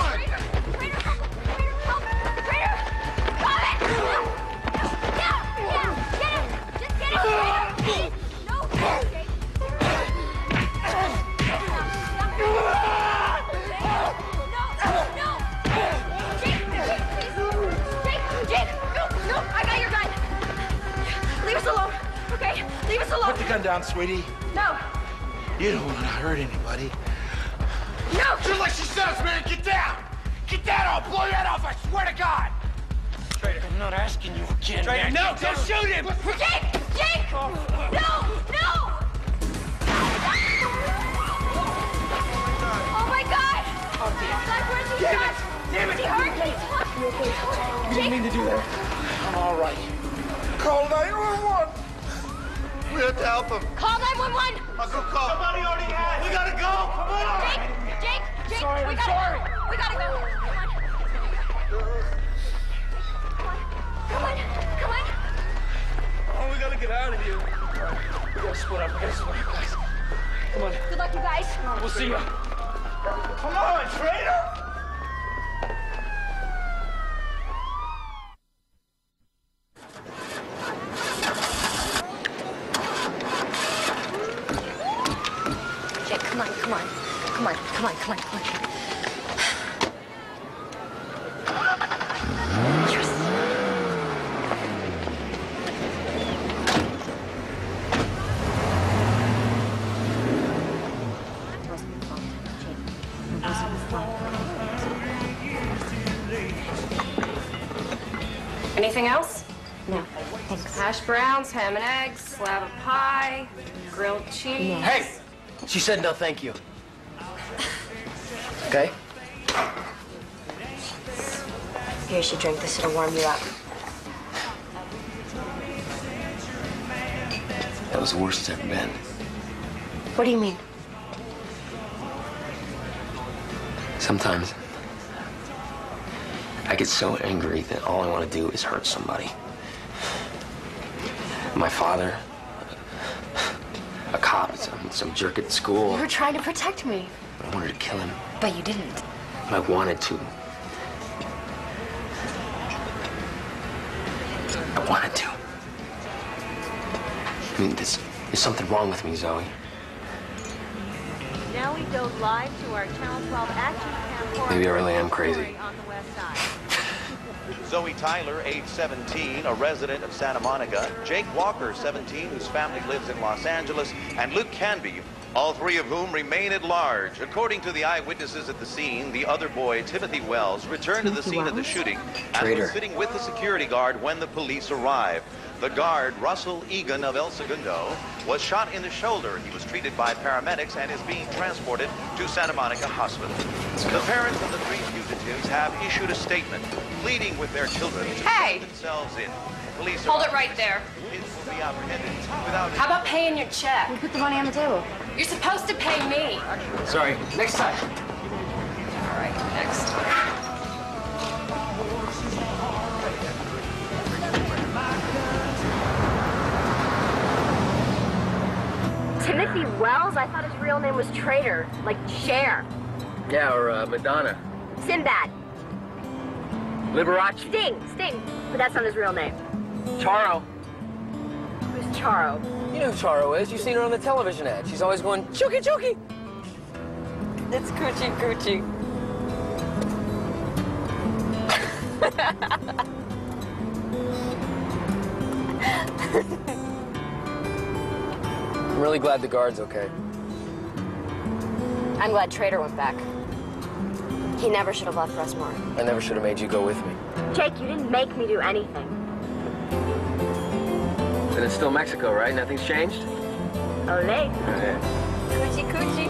Put the gun down, sweetie. No. You don't want to hurt anybody. No. Do like she says, man. Get down. Get down. I'll blow your head off. I swear to God. Traitor, I'm not asking you again. Traitor, man. no, Get don't down. shoot him! Jake! Jake! No! No! Oh my God! Oh God, where's he Damn shot? it! Damn it! Is he hurt? You didn't mean to do that. I'm all right. Call nine one one. We have to help him. Call nine one one! I'll go call. Somebody already has. We gotta go. Come on. Jake! Jake! Jake! Sorry, we I'm gotta sorry. go! We gotta go! Come on! Come on! Come on! Oh, we gotta get out of here. We gotta split up. We gotta split up, guys. Come on. Good luck, you guys. We'll see you. Come on, traitor. Jake, come on, come on. Come on, come on, come on, come on. Yes. Anything else? No, thanks. Hash browns, ham and eggs, slab of pie, grilled cheese. Hey! She said no thank you. Okay? Here, you should drink this. It'll warm you up. That was the worst it's ever been. What do you mean? Sometimes I get so angry that all I want to do is hurt somebody. My father, a cop, some, some jerk at school. You were trying to protect me. I wanted to kill him. But you didn't. I wanted to. I wanted to. I mean, there's, there's something wrong with me, Zoe. Now we go live to our Channel twelve action cam. Maybe I really am crazy. On the west side. Zoe Tyler, age seventeen, a resident of Santa Monica. Jake Walker, seventeen, whose family lives in Los Angeles. And Luke Canby, all three of whom remain at large. According to the eyewitnesses at the scene, the other boy, Timothy Wells, returned to the scene of the shooting and Traitor. was sitting with the security guard when the police arrived. The guard, Russell Egan of El Segundo, was shot in the shoulder. He was treated by paramedics and is being transported to Santa Monica Hospital. The parents of the three fugitives have issued a statement pleading with their children to Hey! put themselves in. Police Hold are it right there. Kids will be apprehended without... How about paying your check? We put the money on the table. You're supposed to pay me. Sorry. Next time. All right, next time. Timothy Wells? I thought his real name was Trader, like Cher. Yeah, or uh, Madonna. Sinbad. Liberace. Sting, Sting. But that's not his real name. Charo. Who's Charo? You know who Charo is. You've seen her on the television ad. She's always going, chooky, chooky. It's Coochie Coochie. I'm really glad the guard's okay. I'm glad Trader went back. He never should have left Russmore. I never should have made you go with me. Jake, you didn't make me do anything. Then it's still Mexico, right? Nothing's changed? Olé. Okay. Coochie coochie.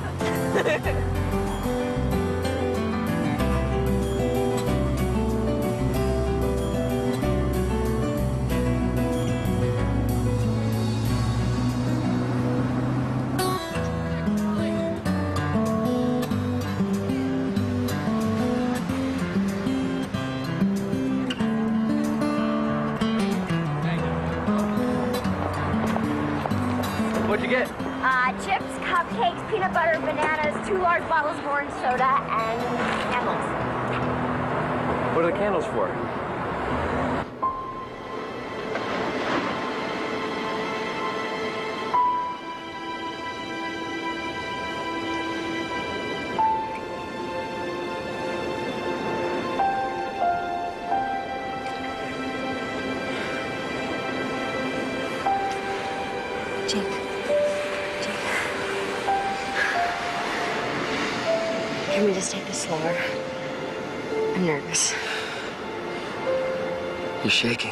What'd you get? Uh, chips, cupcakes, peanut butter, bananas, two large bottles of orange soda, and candles. What are the candles for? Jake. Can we just take this slower? I'm nervous. You're shaking.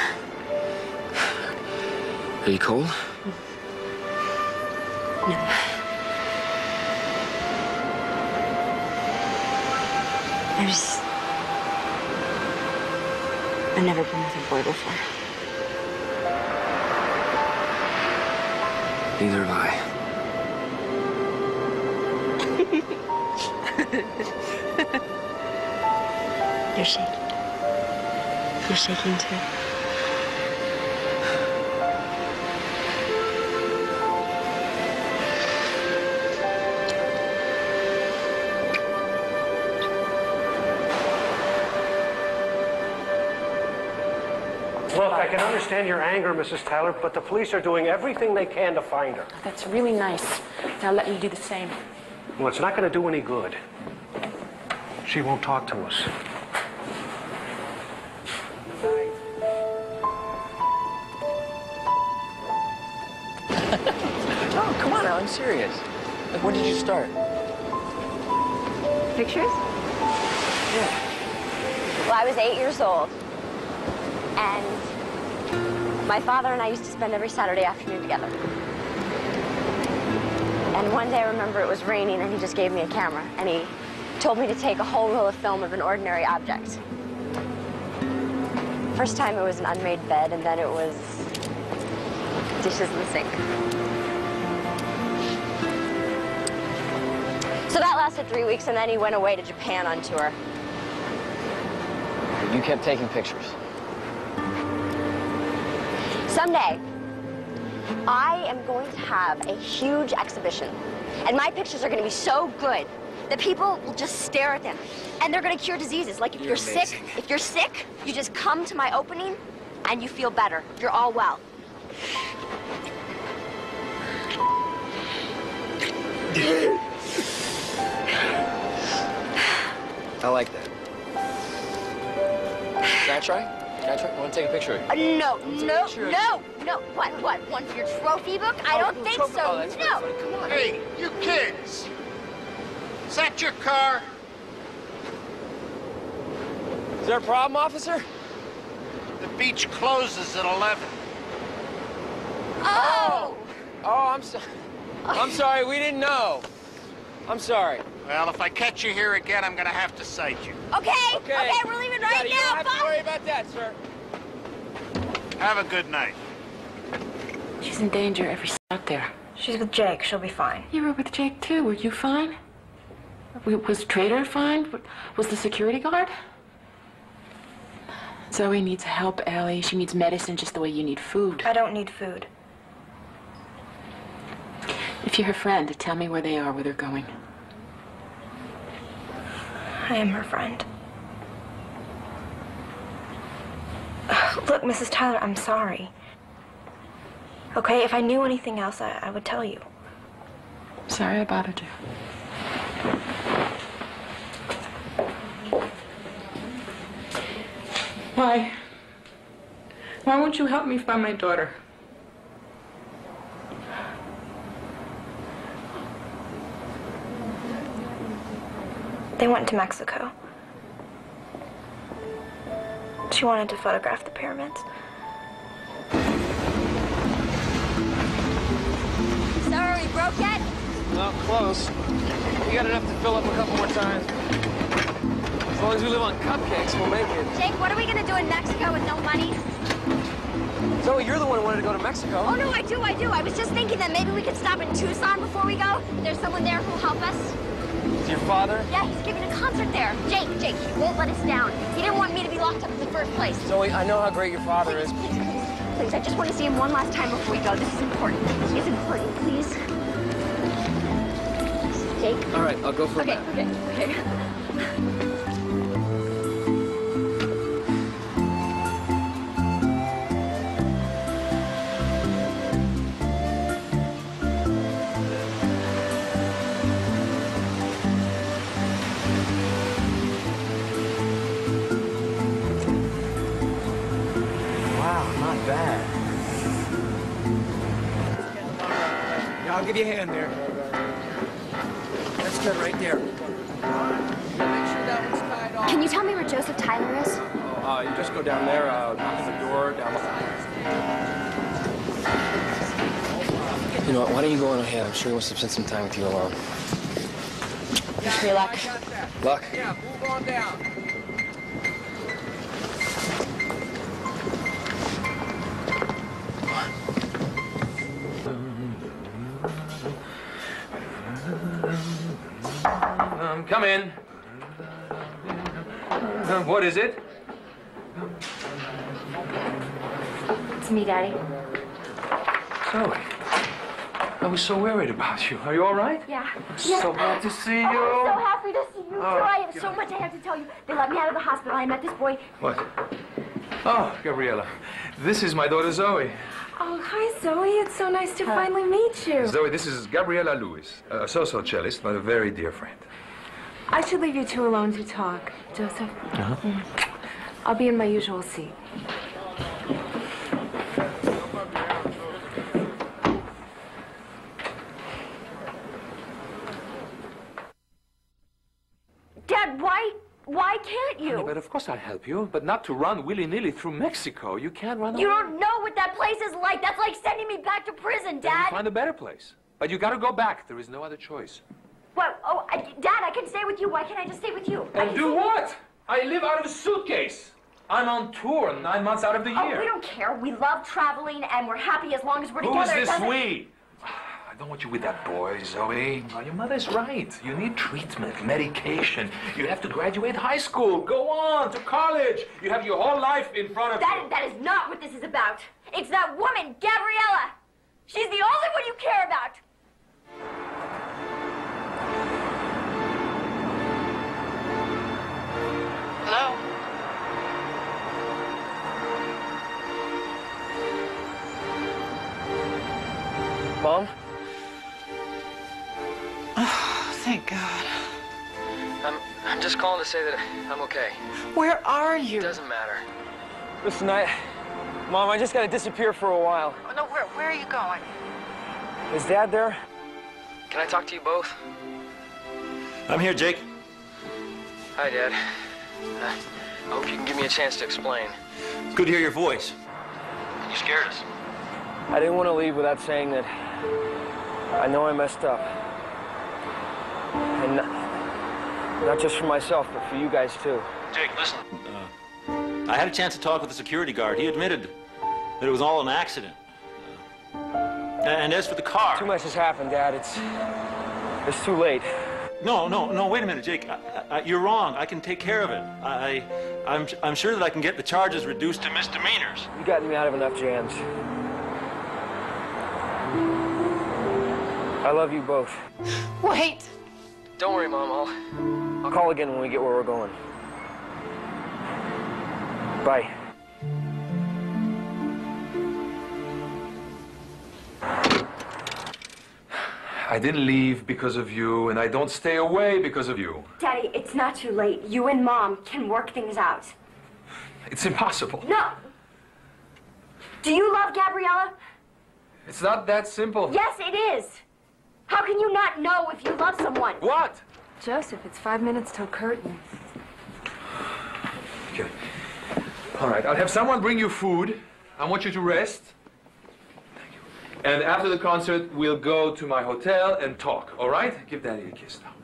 Are you cold? No. I just... I've never been with a boy before. Neither have I. You're shaking. You're shaking too. Look, I can understand your anger, Missus Tyler, but the police are doing everything they can to find her. That's really nice. Now let me do the same. Well, it's not going to do any good. She won't talk to us. Oh, come on, Al, I'm serious. Like, when did you start? Pictures? Yeah. Well, I was eight years old. And my father and I used to spend every Saturday afternoon together. And one day I remember it was raining and he just gave me a camera and he told me to take a whole roll of film of an ordinary object. First time it was an unmade bed and then it was dishes in the sink. So that lasted three weeks and then he went away to Japan on tour. You kept taking pictures. Someday, I am going to have a huge exhibition, and my pictures are going to be so good that people will just stare at them, and they're going to cure diseases. Like if you're, you're sick, if you're sick, you just come to my opening, and you feel better. You're all well. I like that. Can I try? Can I try? I want to take a picture of you. Uh, no, no, no, no. What, what? One for your trophy book? I don't think so. Oh, that's no. funny. Come on. Hey, you kids! Is that your car? Is there a problem, officer? The beach closes at eleven. Oh! Oh, I'm sorry. I'm sorry, we didn't know. I'm sorry. Well, if I catch you here again, I'm gonna have to cite you. Okay, okay, okay we're leaving right you now. don't have Bye. to worry about that, sir. Have a good night. She's in danger every second out there. She's with Jake. She'll be fine. You were with Jake, too. Were you fine? Was Trader fine? Was the security guard? Zoe needs help, Ellie. She needs medicine just the way you need food. I don't need food. If you're her friend, tell me where they are, where they're going. I am her friend. Look, Missus Tyler, I'm sorry. Okay, if I knew anything else, I, I would tell you. Sorry I bothered you. Why? Why won't you help me find my daughter? They went to Mexico. She wanted to photograph the pyramids. Sorry, broke yet? No, close. We got enough to fill up a couple more times. As long as we live on cupcakes, we'll make it. Jake, what are we gonna do in Mexico with no money? Zoe, you're the one who wanted to go to Mexico. Oh, no, I do, I do. I was just thinking that maybe we could stop in Tucson before we go. There's someone there who'll help us. Is your father? Yeah, he's giving a concert there. Jake, Jake, he won't let us down. He didn't want me to be locked up in the first place. Zoe, I know how great your father please, is. Please, please, please, I just want to see him one last time before we go. This is important. It's important, please. Jake? All right, I'll go for okay, a Okay, okay, okay. I'll give you a hand there. That's good right there. Can you tell me where Joseph Tyler is? Oh, uh, you just go down there, uh, knock on the door, down the... You know what, why don't you go on ahead? I'm sure he wants to spend some time with you alone. Wish me luck. Luck? Yeah, move on down. Um, come in. Uh, what is it? It's me, Daddy. Zoe, I was so worried about you. Are you all right? Yeah. So yeah. glad to see you. Oh, I'm so happy to see you, Oh, too. I have get so up. much I have to tell you. They let me out of the hospital. I met this boy. What? Oh, Gabriella. This is my daughter, Zoe. Oh, hi, Zoe. It's so nice to finally meet you. Zoe, this is Gabriella Lewis, a so-so cellist, but a very dear friend. I should leave you two alone to talk, Joseph. Uh-huh. Mm. I'll be in my usual seat. Dad, why, why can't you? Honey, but of course I'll help you, but not to run willy-nilly through Mexico. You can't run away. You don't know what that place is like. That's like sending me back to prison, Then Dad. we'll find a better place. But you gotta go back. There is no other choice. What? Oh, I, Dad, I can stay with you. Why can't I just stay with you? I And can do stay- what? I live out of a suitcase. I'm on tour nine months out of the Oh, year. we don't care. We love traveling, and we're happy as long as we're Who together. is It this doesn't- we? I don't want you with that boy, Zoe. Oh, your mother's right. You need treatment, medication. You have to graduate high school. Go on to college. You have your whole life in front of That, you. that is not what this is about. It's that woman, Gabriella. She's the only one you care about. Hello? Mom? Oh, thank God. I'm, I'm just calling to say that I'm okay. Where are you? It doesn't matter. Listen, I... Mom, I just gotta disappear for a while. Oh, no, where, where are you going? Is Dad there? Can I talk to you both? I'm here, Jake. Hi, Dad. Uh, I hope you can give me a chance to explain. It's good to hear your voice. You scared us. I didn't want to leave without saying that I know I messed up. And not, not just for myself, but for you guys, too. Jake, listen. Uh, I had a chance to talk with the security guard. He admitted that it was all an accident. Uh, and as for the car... Too much has happened, Dad. It's... It's too late. No, no, no, wait a minute, Jake. I, I, you're wrong. I can take care of it. I, I'm, I'm sure that I can get the charges reduced to misdemeanors. You've gotten me out of enough jams. I love you both. Wait. Don't worry, Mom. I'll, I'll call again when we get where we're going. Bye. I didn't leave because of you, and I don't stay away because of you. Daddy, it's not too late. You and Mom can work things out. It's impossible. No. Do you love Gabriella? It's not that simple. Yes, it is. How can you not know if you love someone? What? Joseph, it's five minutes till curtain. Okay. All right, I'll have someone bring you food. I want you to rest. Thank you. And after the concert, we'll go to my hotel and talk, all right? Give Daddy a kiss now.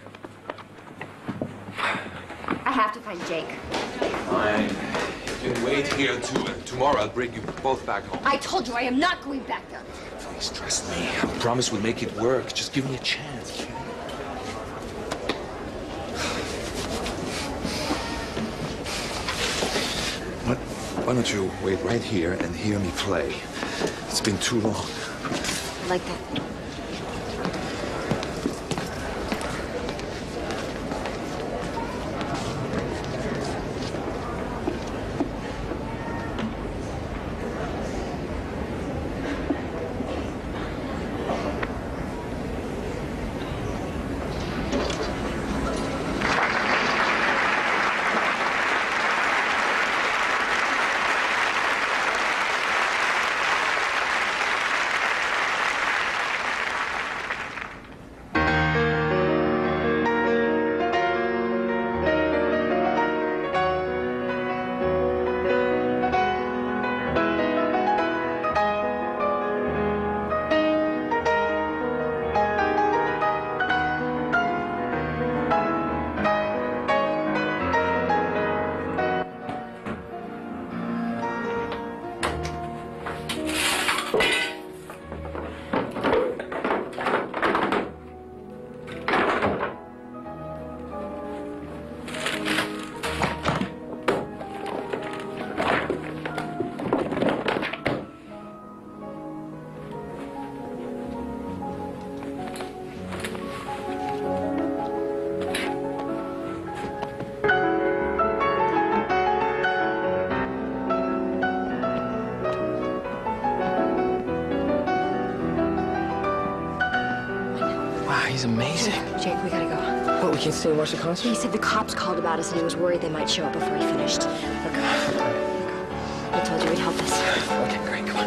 I have to find Jake. Fine. You can wait here too, and tomorrow I'll bring you both back home. I told you I am not going back there. Please trust me. I promise we'll make it work. Just give me a chance, okay? What? Why don't you wait right here and hear me play? It's been too long. I like that. He's amazing. Jake, we gotta go. What, we can't stay and watch the concert? He said the cops called about us and he was worried they might show up before he finished. Look, I told you we'd help us. Okay, great, come on.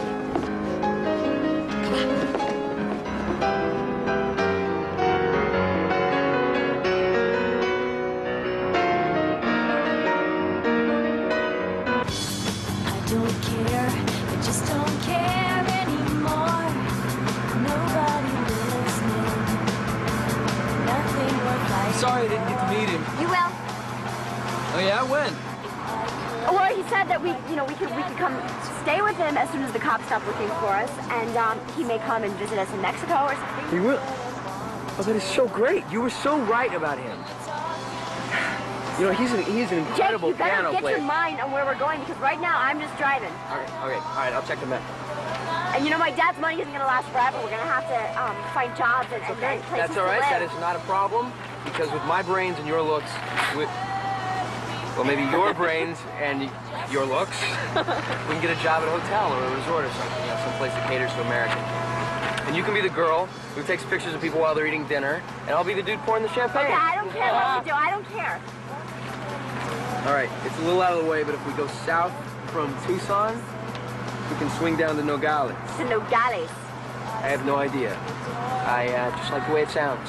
I don't care, I just don't care anymore. Nobody listening. Nothing worth like. Sorry I didn't get to meet him. You will. Oh, yeah? When? Well, he said that we, you know, we could we could come stay with him as soon as the cops stop looking for us, and um, he may come and visit us in Mexico or something. He will. Oh, that is so great. You were so right about him. You know, he's an he's an incredible Jake, you better piano get player. your mind on where we're going because right now I'm just driving. Okay, okay, all right. I'll check the map. And you know, my dad's money isn't gonna last forever. We're gonna have to um, find jobs and, and Okay, places that's all right. to That live. is not a problem because with my brains and your looks, with well, maybe your brains and your looks, we can get a job at a hotel or a resort or something, you know, someplace that caters to Americans. And you can be the girl who takes pictures of people while they're eating dinner, and I'll be the dude pouring the champagne. Okay, I don't care what you do. I don't care. All right, it's a little out of the way, but if we go south from Tucson, we can swing down to Nogales. To Nogales. I have no idea. I uh, just like the way it sounds.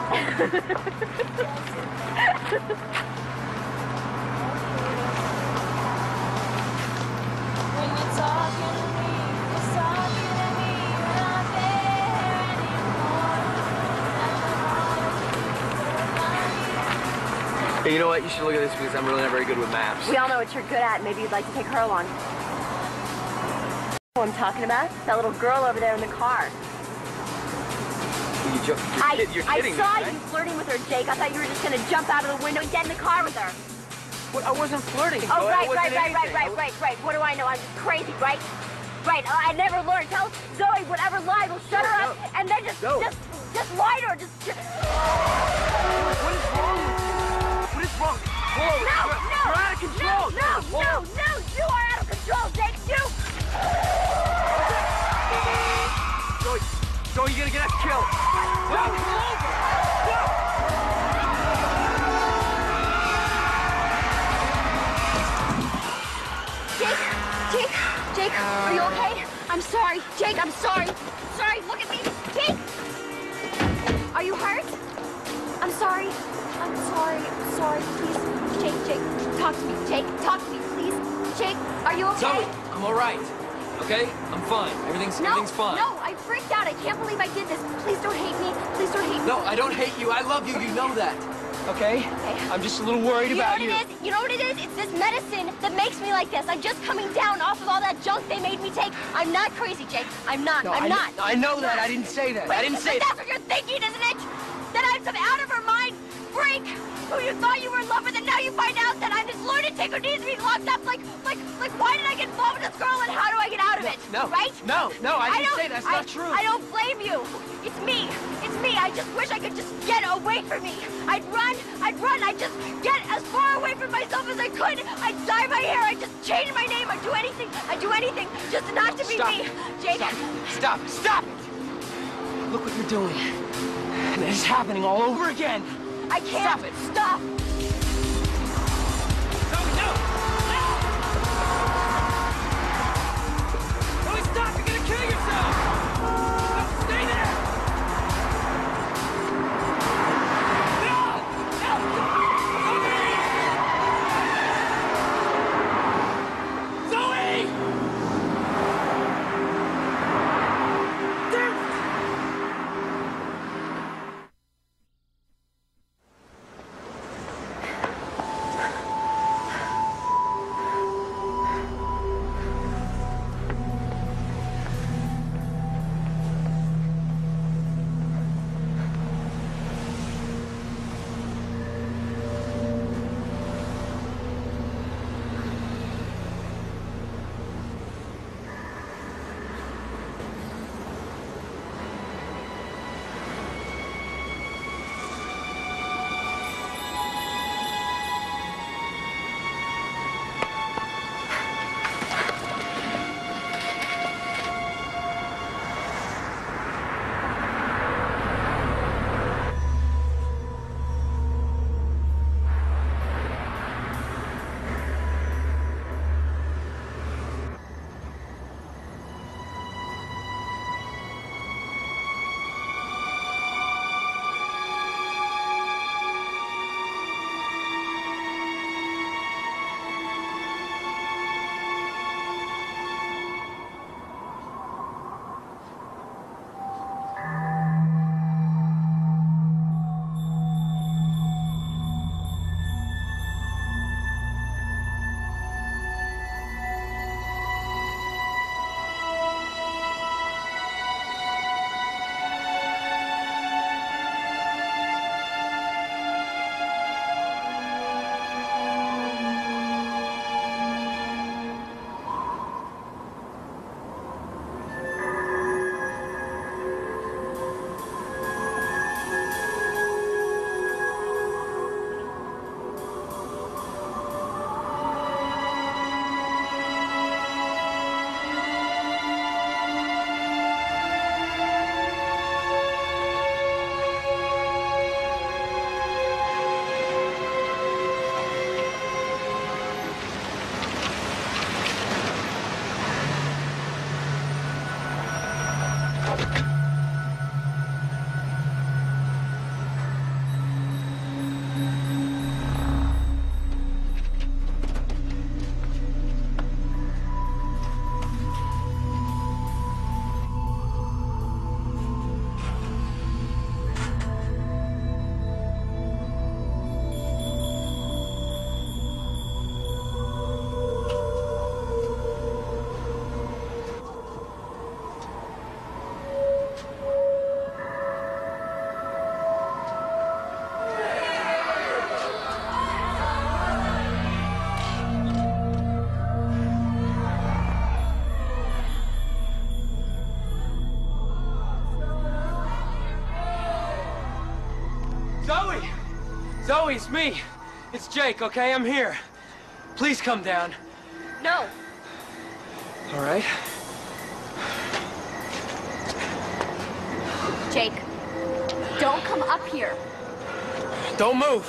Hey, you know what? You should look at this because I'm really not very good with maps. We all know what you're good at. Maybe you'd like to take her along. Who I'm talking about? That little girl over there in the car. You jo- you're, I, kid- you're I kidding saw me, you right? flirting with her, Jake. I thought you were just gonna jump out of the window and get in the car with her. What? I wasn't flirting. Oh, Zoe. right, I wasn't right, right, right, anything. right, right, right. What do I know? I'm just crazy, right? Right. Oh, I never learned. Tell Zoe whatever lie will shut No, her no. up, and then just, No. just, just lie to her. Just. just... What is wrong with you? What is wrong? Whoa, No, you're, no, you're out of control. No, no, Whoa. no, no, you are out of control, Jake. You. Zoe, Zoe, you're gonna get us killed. No, pull over. Jake, Jake, Jake, are you okay? I'm sorry, Jake. I'm sorry. Sorry. Look at me, Jake. Are you hurt? I'm sorry. sorry. I'm sorry. I'm sorry. Please, Jake, Jake, talk to me. Jake, talk to me, please. Jake, are you okay? Zoe, I'm all right. Okay? I'm fine. Everything's No, everything's fine. no, I freaked out. I can't believe I did this. Please don't hate me. Please don't hate me. No, I don't hate you. I love you. You know that. Okay? Okay. I'm just a little worried You know about what you. it is? You know what it is? It's this medicine that makes me like this. I'm just coming down off of all that junk they made me take. I'm not crazy, Jake. I'm not. No, I'm I not. kn- I know I'm that. not. I didn't say that. But, I didn't say but that. that's what you're thinking, isn't it? That I'm some out of her mind freak who you thought you were in love with, and now you find out that I'm this lunatic who needs to be locked up. Like, like, like, why did I get involved with this girl, and how do I get out of it? No, right? no, no, I didn't don't- say that's I, not true. I don't blame you. It's me. It's me. I just wish I could just get away from me. I'd run. I'd run. I'd just get as far away from myself as I could. I'd dye my hair. I'd just change my name. I'd do anything. I'd do anything just not to be Stop me. it. Jake. Stop. Stop. Stop it. Look what you're doing. And it's happening all over again. I can't. Stop it. Stop. Zoe, no! No! Zoe, stop! You're gonna kill yourself! No, stay there! No! No! Zoe! Zoe! Zoe, it's me. It's Jake, okay? I'm here. Please come down. No. All right. Jake, don't come up here. Don't move.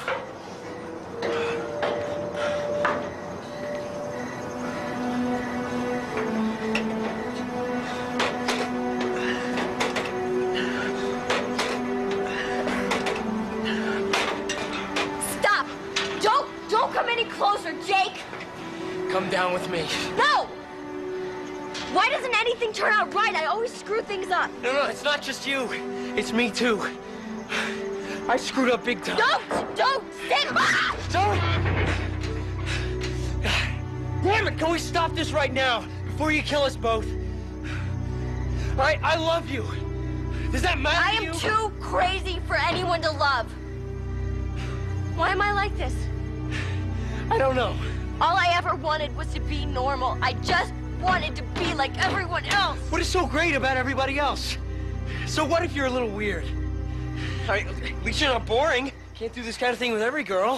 come any closer, Jake! Come down with me. No! Why doesn't anything turn out right? I always screw things up. No, no, it's not just you. It's me, too. I screwed up big time. Don't! Don't! Stand back! Sorry! Damn it, can we stop this right now? Before you kill us both? All right, I love you. Does that matter I to am you? too crazy for anyone to love. Why am I like this? I don't know. All I ever wanted was to be normal. I just wanted to be like everyone else. What is so great about everybody else? So what if you're a little weird? All right, at least you're not boring. Can't do this kind of thing with every girl.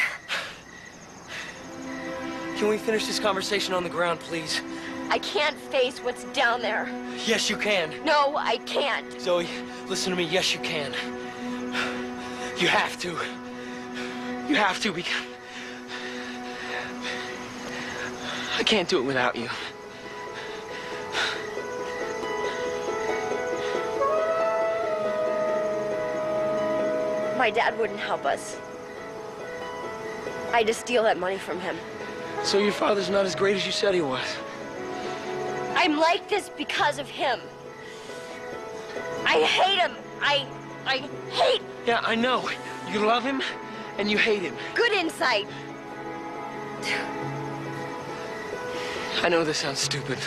Can we finish this conversation on the ground, please? I can't face what's down there. Yes, you can. No, I can't. Zoe, listen to me. Yes, you can. You have to. You have to because I can't do it without you. My dad wouldn't help us. I had to steal that money from him. So your father's not as great as you said he was? I'm like this because of him. I hate him. I... I hate... Yeah, I know. You love him and you hate him. Good insight. I know this sounds stupid,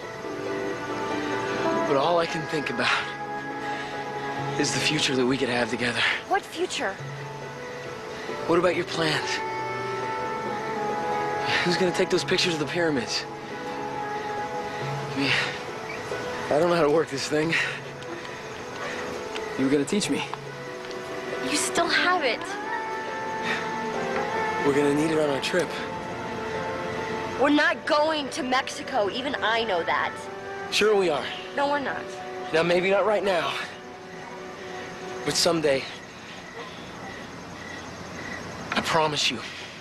but all I can think about is the future that we could have together. What future? What about your plans? Who's gonna take those pictures of the pyramids? I mean, I don't know how to work this thing. You were gonna teach me. You still have it. We're gonna need it on our trip. We're not going to Mexico. Even I know that. Sure we are. No, we're not. Now, maybe not right now, but someday, I promise you.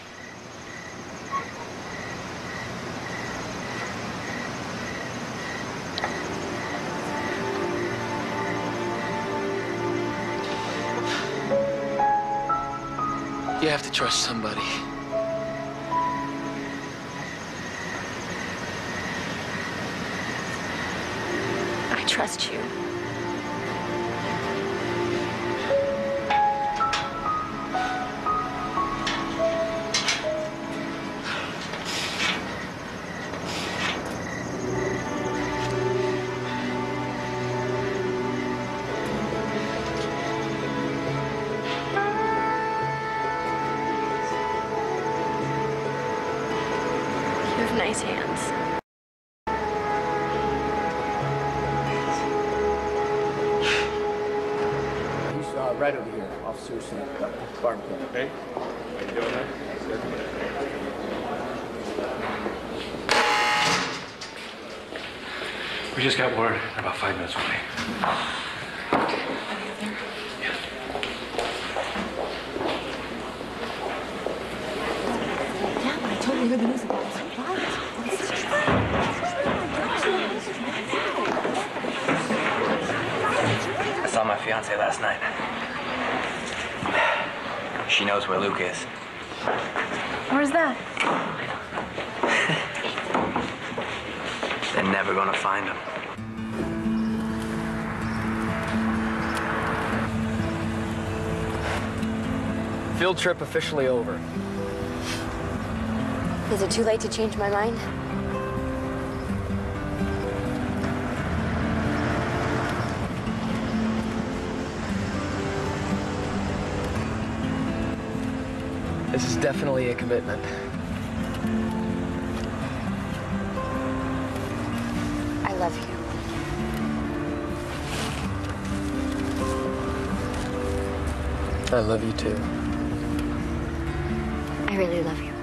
You have to trust somebody. I trust you. You have nice hands. Uh, right over here, Officer Barbecue. Okay. How you doing, man? We just got word. They're about five minutes away. I totally heard the news about this. I saw my fiance last night. She knows where Luke is. Where's that? They're never gonna find him. Field trip officially over. Is it too late to change my mind? This is definitely a commitment. I love you. I love you too. I really love you.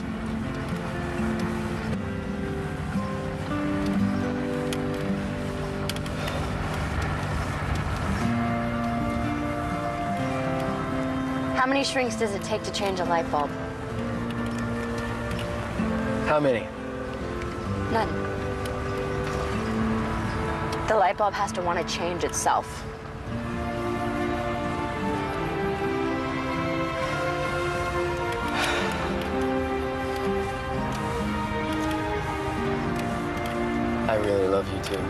How many shrinks does it take to change a light bulb? How many? None. The light bulb has to want to change itself. I really love you too.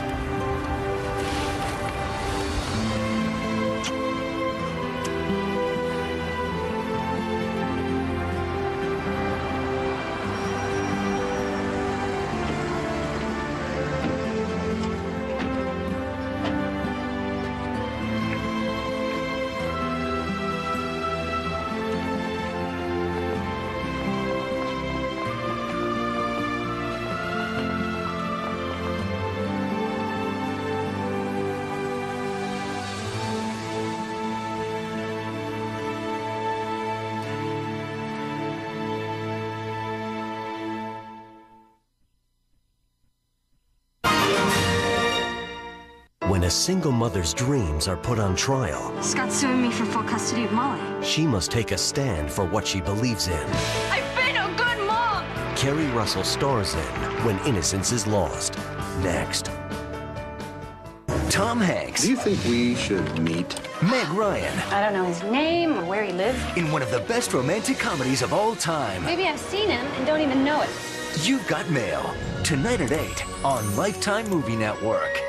When a single mother's dreams are put on trial, Scott's suing me for full custody of Molly. she must take a stand for what she believes in. I've been a good mom! Kerry Russell stars in When Innocence is Lost. Next. Tom Hanks. Do you think we should meet? Meg Ryan. I don't know his name or where he lives. In one of the best romantic comedies of all time. Maybe I've seen him and don't even know it. You've Got Mail. Tonight at eight on Lifetime Movie Network.